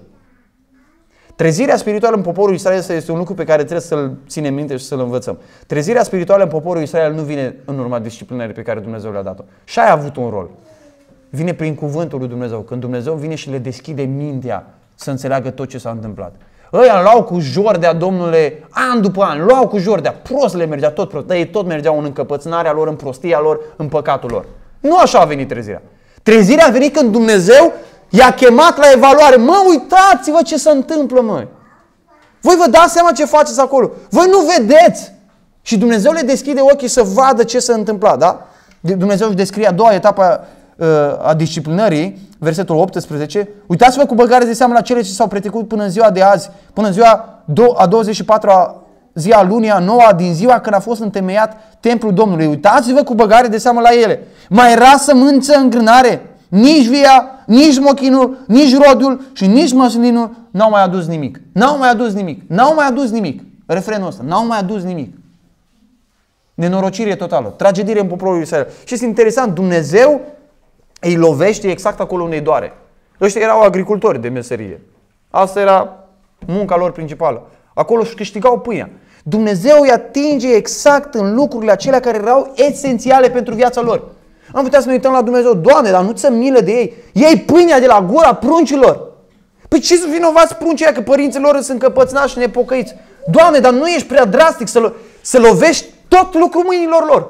Trezirea spirituală în poporul Israel este un lucru pe care trebuie să-l ținem minte și să-l învățăm. Trezirea spirituală în poporul Israel nu vine în urma disciplinării pe care Dumnezeu le-a dat-o. Și a avut un rol. Vine prin cuvântul lui Dumnezeu. Când Dumnezeu vine și le deschide mintea să înțeleagă tot ce s-a întâmplat. Ăia luau cu jordea, Domnule, an după an, luau cu jordea, prost le mergea, tot prost, dar ei tot mergeau în încăpățânarea lor, în prostia lor, în păcatul lor. Nu așa a venit trezirea. Trezirea a venit când Dumnezeu i-a chemat la evaluare. Mă, uitați-vă ce se întâmplă, măi. Voi vă dați seama ce faceți acolo. Voi nu vedeți. Și Dumnezeu le deschide ochii să vadă ce s-a întâmplat, da? Dumnezeu își descrie a doua etapă a disciplinării, versetul optsprezece. Uitați-vă cu băgare de seamă la cele ce s-au petrecut până în ziua de azi, până în ziua a douăzeci și patra zi a lunii a noua din ziua când a fost întemeiat templul Domnului. Uitați-vă cu băgare de seamă la ele. Mai era sămânță în grânare, nici via, nici mochinul, nici rodul și nici măslinul n-au mai adus nimic. N-au mai adus nimic. N-au mai adus nimic. Refrenul ăsta. N-au mai adus nimic. Nenorocire totală. Tragedie în poporul Israel. Și este interesant, Dumnezeu îi lovește exact acolo unde îi doare. Ăștia erau agricultori de meserie. Asta era munca lor principală. Acolo își câștigau pâinea. Dumnezeu îi atinge exact în lucrurile acelea care erau esențiale pentru viața lor. Am putea să ne uităm la Dumnezeu, Doamne, dar nu-ți milă de ei. Iei pâinea de la gura pruncilor. Păi ce să vinovați pruncii aia, că părinții lor sunt încăpățânați și nepocăiți? Doamne, dar nu ești prea drastic să, să lovești tot lucrul mâinilor lor.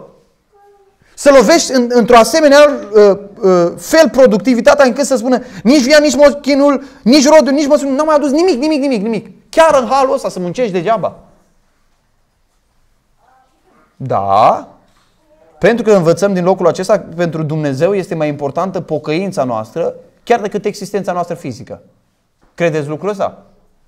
Să lovești în, într-o asemenea uh, uh, fel productivitatea încât să spună nici via, nici mochinul, nici rodul, nici măsunul, n-au mai adus nimic, nimic, nimic, nimic. Chiar în halul ăsta să muncești degeaba. Da, pentru că învățăm din locul acesta, pentru Dumnezeu este mai importantă pocăința noastră chiar decât existența noastră fizică. Credeți lucrul ăsta?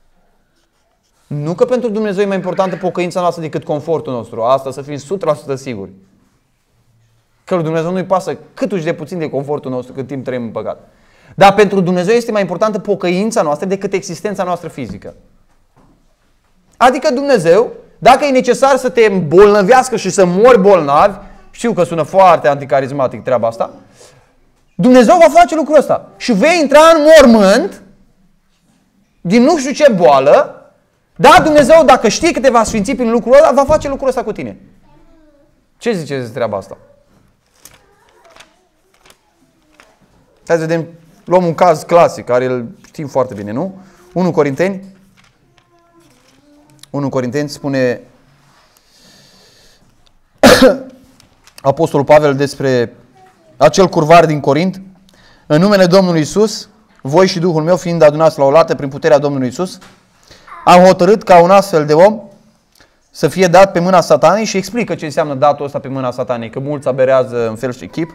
Nu că pentru Dumnezeu e mai importantă pocăința noastră decât confortul nostru. Asta să fim o sută la sută siguri. Că lui Dumnezeu nu-i pasă câtuși de puțin de confortul nostru cât timp trăim în păcat. Dar pentru Dumnezeu este mai importantă pocăința noastră decât existența noastră fizică. Adică Dumnezeu, dacă e necesar să te îmbolnăvească și să mori bolnavi, știu că sună foarte anticarismatic treaba asta, Dumnezeu va face lucrul ăsta. Și vei intra în mormânt din nu știu ce boală. Da, Dumnezeu, dacă știi că te va sfinți prin lucrul ăla, va face lucrul ăsta cu tine. Ce ziceți de treaba asta? Hai să vedem, luăm un caz clasic, care îl știm foarte bine, nu? unu Corinteni. unu Corinteni spune Apostolul Pavel despre acel curvar din Corint. În numele Domnului Iisus, voi și Duhul meu fiind adunați la oaltă prin puterea Domnului Iisus, am hotărât ca un astfel de om să fie dat pe mâna Satanei și explică ce înseamnă datul ăsta pe mâna Satanei, că mulți aberează în fel și chip.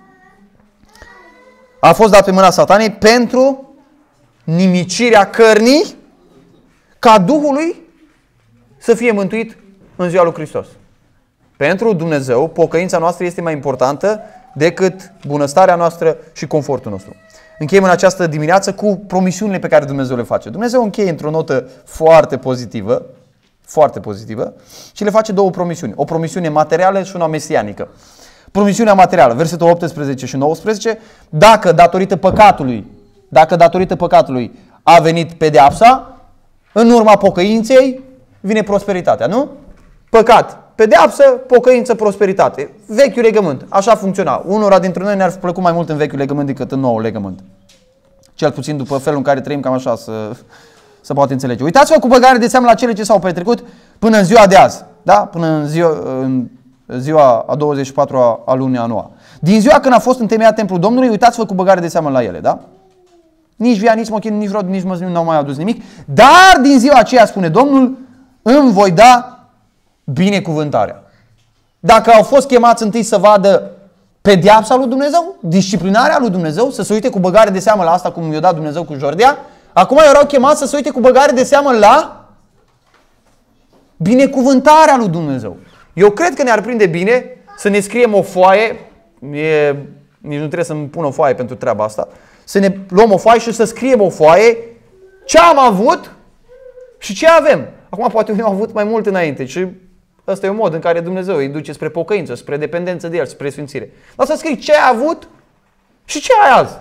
A fost dat pe mâna Satanei pentru nimicirea cărnii, ca Duhului să fie mântuit în ziua lui Hristos. Pentru Dumnezeu, pocăința noastră este mai importantă decât bunăstarea noastră și confortul nostru. Încheiem în această dimineață cu promisiunile pe care Dumnezeu le face. Dumnezeu încheie într-o notă foarte pozitivă, foarte pozitivă, și le face două promisiuni. O promisiune materială și una mesianică. Promisiunea materială, versetul optsprezece și nouăsprezece, dacă datorită păcatului, dacă datorită păcatului a venit pedeapsa, în urma pocăinței vine prosperitatea, nu? Păcat, pedeapsă, pocăință, prosperitate. Vechiul legământ, așa funcționa. Unora dintre noi ne-ar plăcut mai mult în vechiul legământ decât în noul legământ. Cel puțin după felul în care trăim, cam așa să, să poate înțelege. Uitați-vă cu băgare de seamă la cele ce s-au petrecut până în ziua de azi. Da? Până în ziua, în ziua a douăzeci și patra a lunii a noua. Din ziua când a fost întemeiat templul Domnului, uitați-vă cu băgare de seamă la ele. Da? Nici via, nici mochin, nici rod, nici măslim n-au mai adus nimic. Dar din ziua aceea, spune Domnul, îmi voi da binecuvântarea. Dacă au fost chemați întâi să vadă pedeapsa lui Dumnezeu, disciplinarea lui Dumnezeu, să se uite cu băgare de seamă la asta cum i-a dat Dumnezeu cu Jordea, acum erau chemați să se uite cu băgare de seamă la binecuvântarea lui Dumnezeu. Eu cred că ne-ar prinde bine să ne scriem o foaie, e, nici nu trebuie să-mi pun o foaie pentru treaba asta, să ne luăm o foaie și să scriem o foaie ce am avut și ce avem. Acum poate unii au avut mai mult înainte și ăsta e un mod în care Dumnezeu îi duce spre pocăință, spre dependență de El, spre sfințire. Dar să scrii ce ai avut și ce ai azi.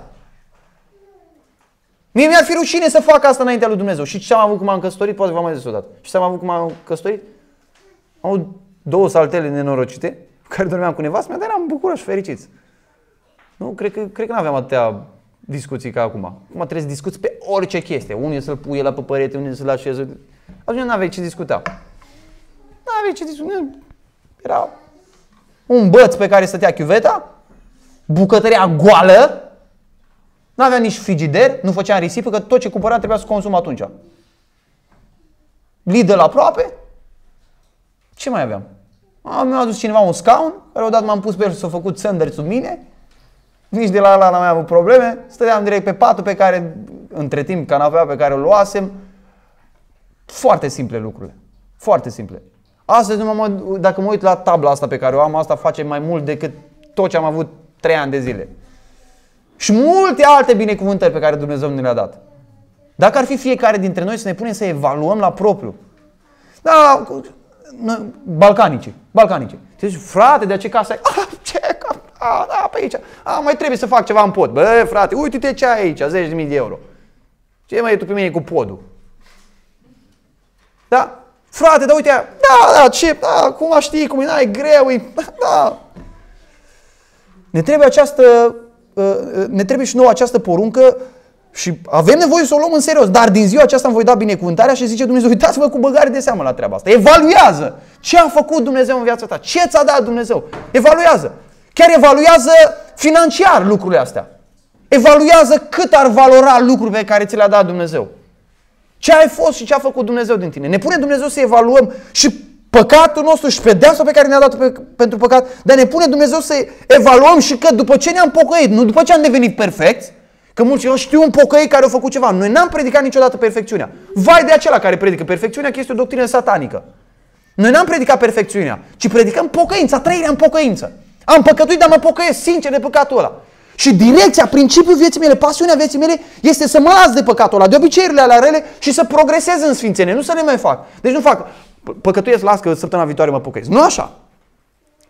Mie mi-ar fi rușine să fac asta înaintea lui Dumnezeu. Și ce am avut cum am căsătorit? Poate v-am mai zis odată. Și ce am avut cum am căsătorit? Am avut două saltele nenorocite cu care dormeam cu nevastă mea, dar eram bucuroși și fericiți. Nu? Cred că, cred că nu aveam atâtea discuții ca acum. Acum trebuie să discuți pe orice chestie. Unii să-l pui la pe părete, unii să-l așeze. Atunci nu aveai ce discuta. Nu aveai ce discuta. Era un băț pe care stătea chiuveta, bucătăria goală, nu avea nici frigider, nu făcea risipă, că tot ce cumpăram trebuia să consum atunci. Lidl aproape. Ce mai aveam? Mi-a adus cineva un scaun, care odată m-am pus pe el și s-a făcut sândări sub mine. Nici de la ăla n-am mai avut probleme. Stăteam direct pe patul pe care, între timp, canapea pe care o luasem. Foarte simple lucrurile. Foarte simple. Astăzi, dacă mă uit la tabla asta pe care o am, asta face mai mult decât tot ce am avut trei ani de zile. Și multe alte binecuvântări pe care Dumnezeu ne le-a dat. Dacă ar fi fiecare dintre noi să ne punem să evaluăm la propriu. Da, balcanice. Balcanice. Te zici, frate, de ce casă ai? Ah, ce casă? Ah, da, pe aici. Ah, mai trebuie să fac ceva în pod. Bă, frate, uite-te ce ai aici, zece de mii de euro. Ce mai e tu pe mine cu podul? Da? Frate, da, uite, da, da, ce, da, cum știi, cum e, da, e greu, e, da. Ne trebuie această, ne trebuie și nouă această poruncă și avem nevoie să o luăm în serios. Dar din ziua aceasta îmi voi da binecuvântarea și zice Dumnezeu, uitați-vă cu băgare de seamă la treaba asta. Evaluează ce a făcut Dumnezeu în viața ta, ce ți-a dat Dumnezeu. Evaluează. Chiar evaluează financiar lucrurile astea. Evaluează cât ar valora lucrurile pe care ți le-a dat Dumnezeu. Ce ai fost și ce a făcut Dumnezeu din tine. Ne pune Dumnezeu să evaluăm și păcatul nostru și pedeapsa pe care ne-a dat pe, pentru păcat, dar ne pune Dumnezeu să evaluăm și că după ce ne-am pocăit, nu după ce am devenit perfecți, că mulți, eu știu un pocăit care a făcut ceva. Noi n-am predicat niciodată perfecțiunea. Vai de acela care predică perfecțiunea, că este o doctrină satanică. Noi n-am predicat perfecțiunea, ci predicăm pocăința, trăirea în pocăință. Am păcătuit, dar mă pocăiesc sincer de păcatul ăla. Și direcția, principiul vieții mele, pasiunea vieții mele este să mă las de păcatul ăla, de obiceiurile alea rele și să progresez în sfințenie, nu să le mai fac. Deci nu fac, păcătuiesc, las că săptămâna viitoare mă pocăiesc. Nu așa.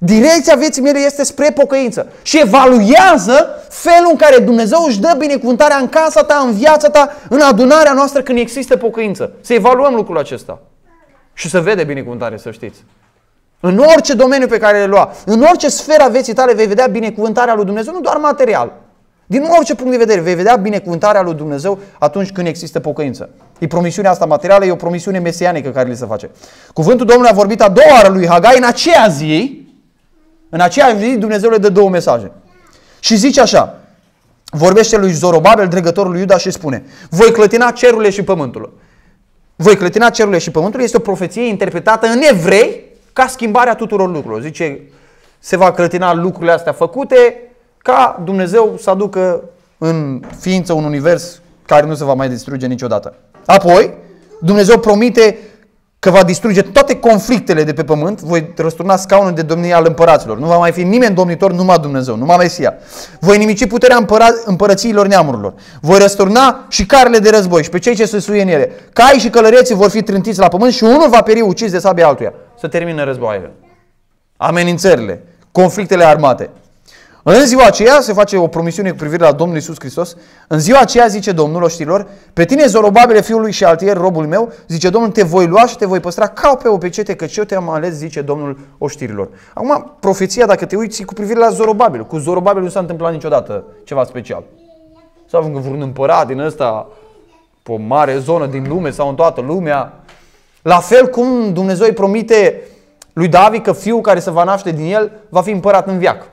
Direcția vieții mele este spre pocăință. Și evaluează felul în care Dumnezeu își dă binecuvântarea în casa ta, în viața ta, în adunarea noastră când există pocăință. Să evaluăm lucrul acesta. Și să vede binecuvântare, să știți. În orice domeniu pe care le lua, în orice sferă a vieții tale vei vedea binecuvântarea lui Dumnezeu, nu doar material. Din orice punct de vedere vei vedea binecuvântarea lui Dumnezeu atunci când există pocăință. E promisiunea asta materială, e o promisiune mesianică care li se face. Cuvântul Domnului a vorbit a doua oară lui Hagai în aceea zi. În aceea zi Dumnezeu le dă două mesaje. Și zice așa, vorbește lui Zorobabel, dregătorul lui Iuda și spune: voi clătina cerurile și pământul. Voi clătina cerurile și pământul este o profeție interpretată în evrei ca schimbarea tuturor lucrurilor. Zice, se va clătina lucrurile astea făcute ca Dumnezeu să aducă în ființă un univers care nu se va mai distruge niciodată. Apoi, Dumnezeu promite că va distruge toate conflictele de pe pământ, voi răsturna scaunul de domnie al împăraților. Nu va mai fi nimeni domnitor, numai Dumnezeu, numai Mesia. Voi nimici puterea împăra- împărățiilor neamurilor. Voi răsturna și carele de război și pe cei ce se suie în ele. Cai și călăreții vor fi trântiți la pământ și unul va peri ucis de sabia altuia. Să termină războaiele, amenințările, conflictele armate. În ziua aceea se face o promisiune cu privire la Domnul Iisus Hristos. În ziua aceea zice Domnul oștirilor: pe tine, Zorobabele, fiul lui Șealtiel, robul meu, zice Domnul, te voi lua și te voi păstra ca pe o pecete, căci eu te-am ales, zice Domnul oștirilor. Acum, profeția, dacă te uiți, cu privire la Zorobabel. Cu Zorobabel nu s-a întâmplat niciodată ceva special. Sau vreun împărat din ăsta, pe o mare zonă din lume sau în toată lumea. La fel cum Dumnezeu îi promite lui David că fiul care se va naște din el va fi împărat în veac.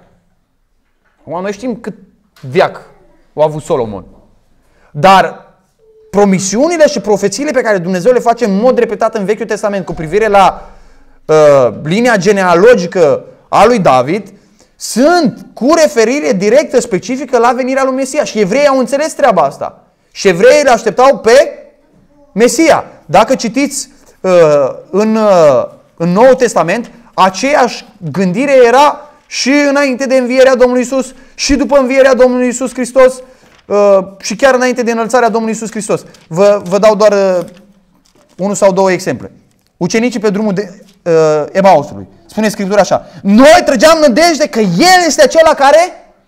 Acum noi știm cât veac a avut Solomon. Dar promisiunile și profețiile pe care Dumnezeu le face în mod repetat în Vechiul Testament cu privire la uh, linia genealogică a lui David sunt cu referire directă, specifică la venirea lui Mesia. Și evreii au înțeles treaba asta. Și evreii le așteptau pe Mesia. Dacă citiți uh, în, uh, în Noul Testament, aceeași gândire era și înainte de învierea Domnului Iisus, și după învierea Domnului Iisus Hristos, uh, și chiar înainte de înălțarea Domnului Iisus Hristos. Vă, vă dau doar uh, unul sau două exemple. Ucenicii pe drumul de uh, Emausului. Spune Scriptura așa: noi trăgeam nădejde că El este acela care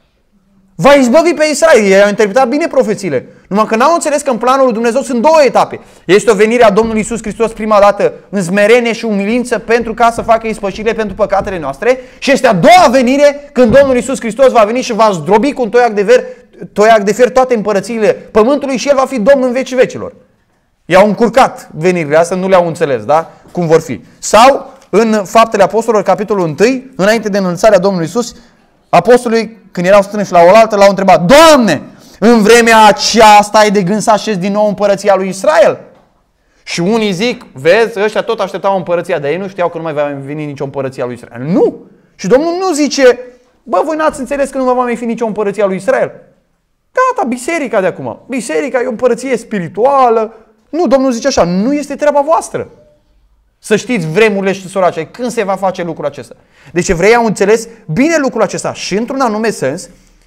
va izbăvi pe Israel. Ei au interpretat bine profețiile. Numai că n-au înțeles că în planul lui Dumnezeu sunt două etape. Este o venire a Domnului Iisus Hristos prima dată în smerenie și umilință pentru ca să facă ispășire pentru păcatele noastre. Și este a doua venire când Domnul Iisus Hristos va veni și va zdrobi cu un toiac de, ver, toiac de fer toate împărățiile pământului și El va fi Domn în vecii vecilor. I-au încurcat venirile astea, nu le-au înțeles, da? Cum vor fi. Sau în Faptele Apostolilor, capitolul unu, înainte de înălțarea Domnului Iisus, apostolii, când erau strânși la oaltă, l-au întrebat: Doamne, în vremea aceasta ai de gând să așezi din nou împărăția lui Israel? Și unii zic: vezi, ăștia tot așteptau împărăția, dar ei nu știau că nu mai va veni nicio împărăția lui Israel. Nu! Și Domnul nu zice: bă, voi n-ați înțeles că nu va mai fi nicio împărăția lui Israel? Gata, biserica de acum. Biserica e o împărăție spirituală. Nu, Domnul zice așa: nu este treaba voastră să știți vremurile și sorace, când se va face lucrul acesta. Deci evreii au înțeles bine lucrul acesta și într-un anume sens,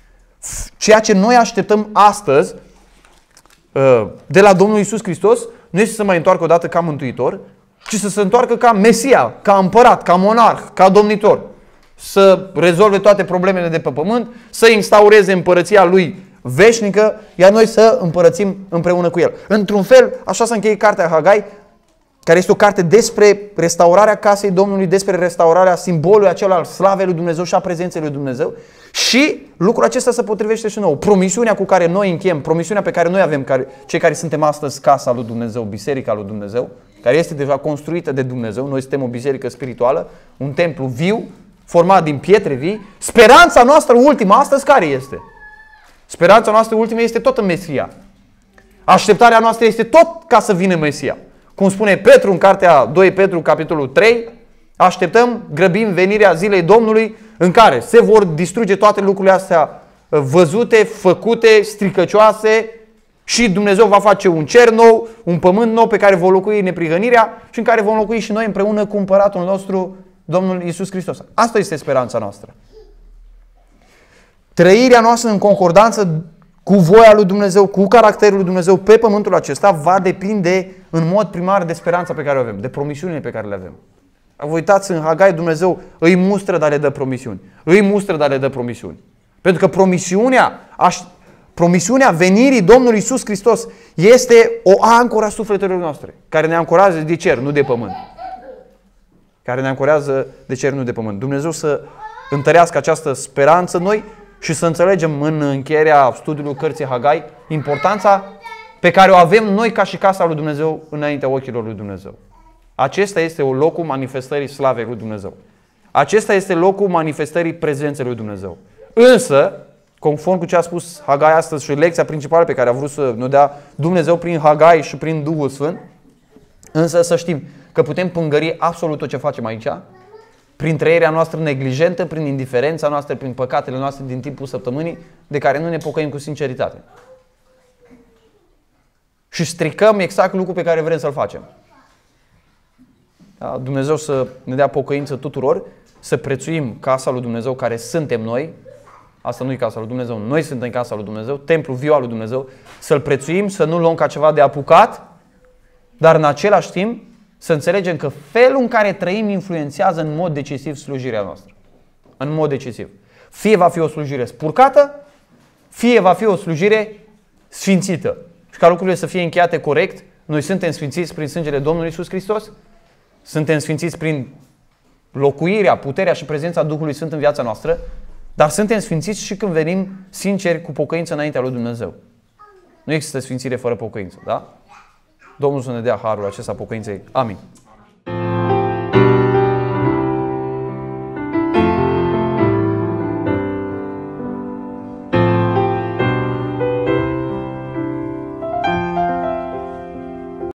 ceea ce noi așteptăm astăzi de la Domnul Iisus Hristos nu este să se mai întoarcă odată ca mântuitor, ci să se întoarcă ca Mesia, ca împărat, ca monarh, ca domnitor. Să rezolve toate problemele de pe pământ, să instaureze împărăția lui veșnică, iar noi să împărățim împreună cu el. Într-un fel, așa se încheie cartea Hagai, care este o carte despre restaurarea casei Domnului, despre restaurarea simbolului acela al slavei lui Dumnezeu și a prezenței lui Dumnezeu. Și lucrul acesta se potrivește și nouă. Promisiunea cu care noi încheiem, promisiunea pe care noi avem, care, cei care suntem astăzi casa lui Dumnezeu, biserica lui Dumnezeu, care este deja construită de Dumnezeu. Noi suntem o biserică spirituală, un templu viu, format din pietre vii. Speranța noastră ultimă astăzi care este? Speranța noastră ultimă este tot în Mesia. Așteptarea noastră este tot ca să vină Mesia. Cum spune Petru în cartea doi Petru, capitolul trei, așteptăm, grăbim venirea zilei Domnului în care se vor distruge toate lucrurile astea văzute, făcute, stricăcioase și Dumnezeu va face un cer nou, un pământ nou pe care vom locui neprihănirea și în care vom locui și noi împreună cu împăratul nostru, Domnul Iisus Hristos. Asta este speranța noastră. Trăirea noastră în concordanță cu voia lui Dumnezeu, cu caracterul lui Dumnezeu pe pământul acesta va depinde în mod primar de speranța pe care o avem, de promisiunile pe care le avem. Vă uitați în Hagai, Dumnezeu îi mustră, dar le dă promisiuni. Îi mustră, dar le dă promisiuni. Pentru că promisiunea, aș, promisiunea venirii Domnului Iisus Hristos este o ancoră a sufletelor noastre, care ne ancorează de cer, nu de pământ. Care ne ancorează de cer, nu de pământ. Dumnezeu să întărească această speranță noi și să înțelegem în încheierea studiului cărții Hagai importanța pe care o avem noi ca și casa lui Dumnezeu înaintea ochilor lui Dumnezeu. Acesta este locul manifestării slavei lui Dumnezeu. Acesta este locul manifestării prezenței lui Dumnezeu. Însă, conform cu ce a spus Hagai astăzi și lecția principală pe care a vrut să ne dea Dumnezeu prin Hagai și prin Duhul Sfânt, însă să știm că putem pângări absolut tot ce facem aici, prin trăirea noastră neglijentă, prin indiferența noastră, prin păcatele noastre din timpul săptămânii, de care nu ne pocăim cu sinceritate. Și stricăm exact lucrul pe care vrem să-l facem. Da? Dumnezeu să ne dea pocăință tuturor, să prețuim casa lui Dumnezeu care suntem noi. Asta nu e casa lui Dumnezeu, noi suntem casa lui Dumnezeu, templul viu al lui Dumnezeu. Să-l prețuim, să nu luăm ca ceva de apucat, dar în același timp să înțelegem că felul în care trăim influențează în mod decisiv slujirea noastră. În mod decisiv. Fie va fi o slujire spurcată, fie va fi o slujire sfințită. Și ca lucrurile să fie încheiate corect, noi suntem sfințiți prin sângele Domnului Iisus Hristos, suntem sfințiți prin locuirea, puterea și prezența Duhului Sfânt în viața noastră, dar suntem sfințiți și când venim sinceri cu pocăință înaintea lui Dumnezeu. Nu există sfințire fără pocăință, da? Domnul să ne dea harul acesta pocăinței. Amin.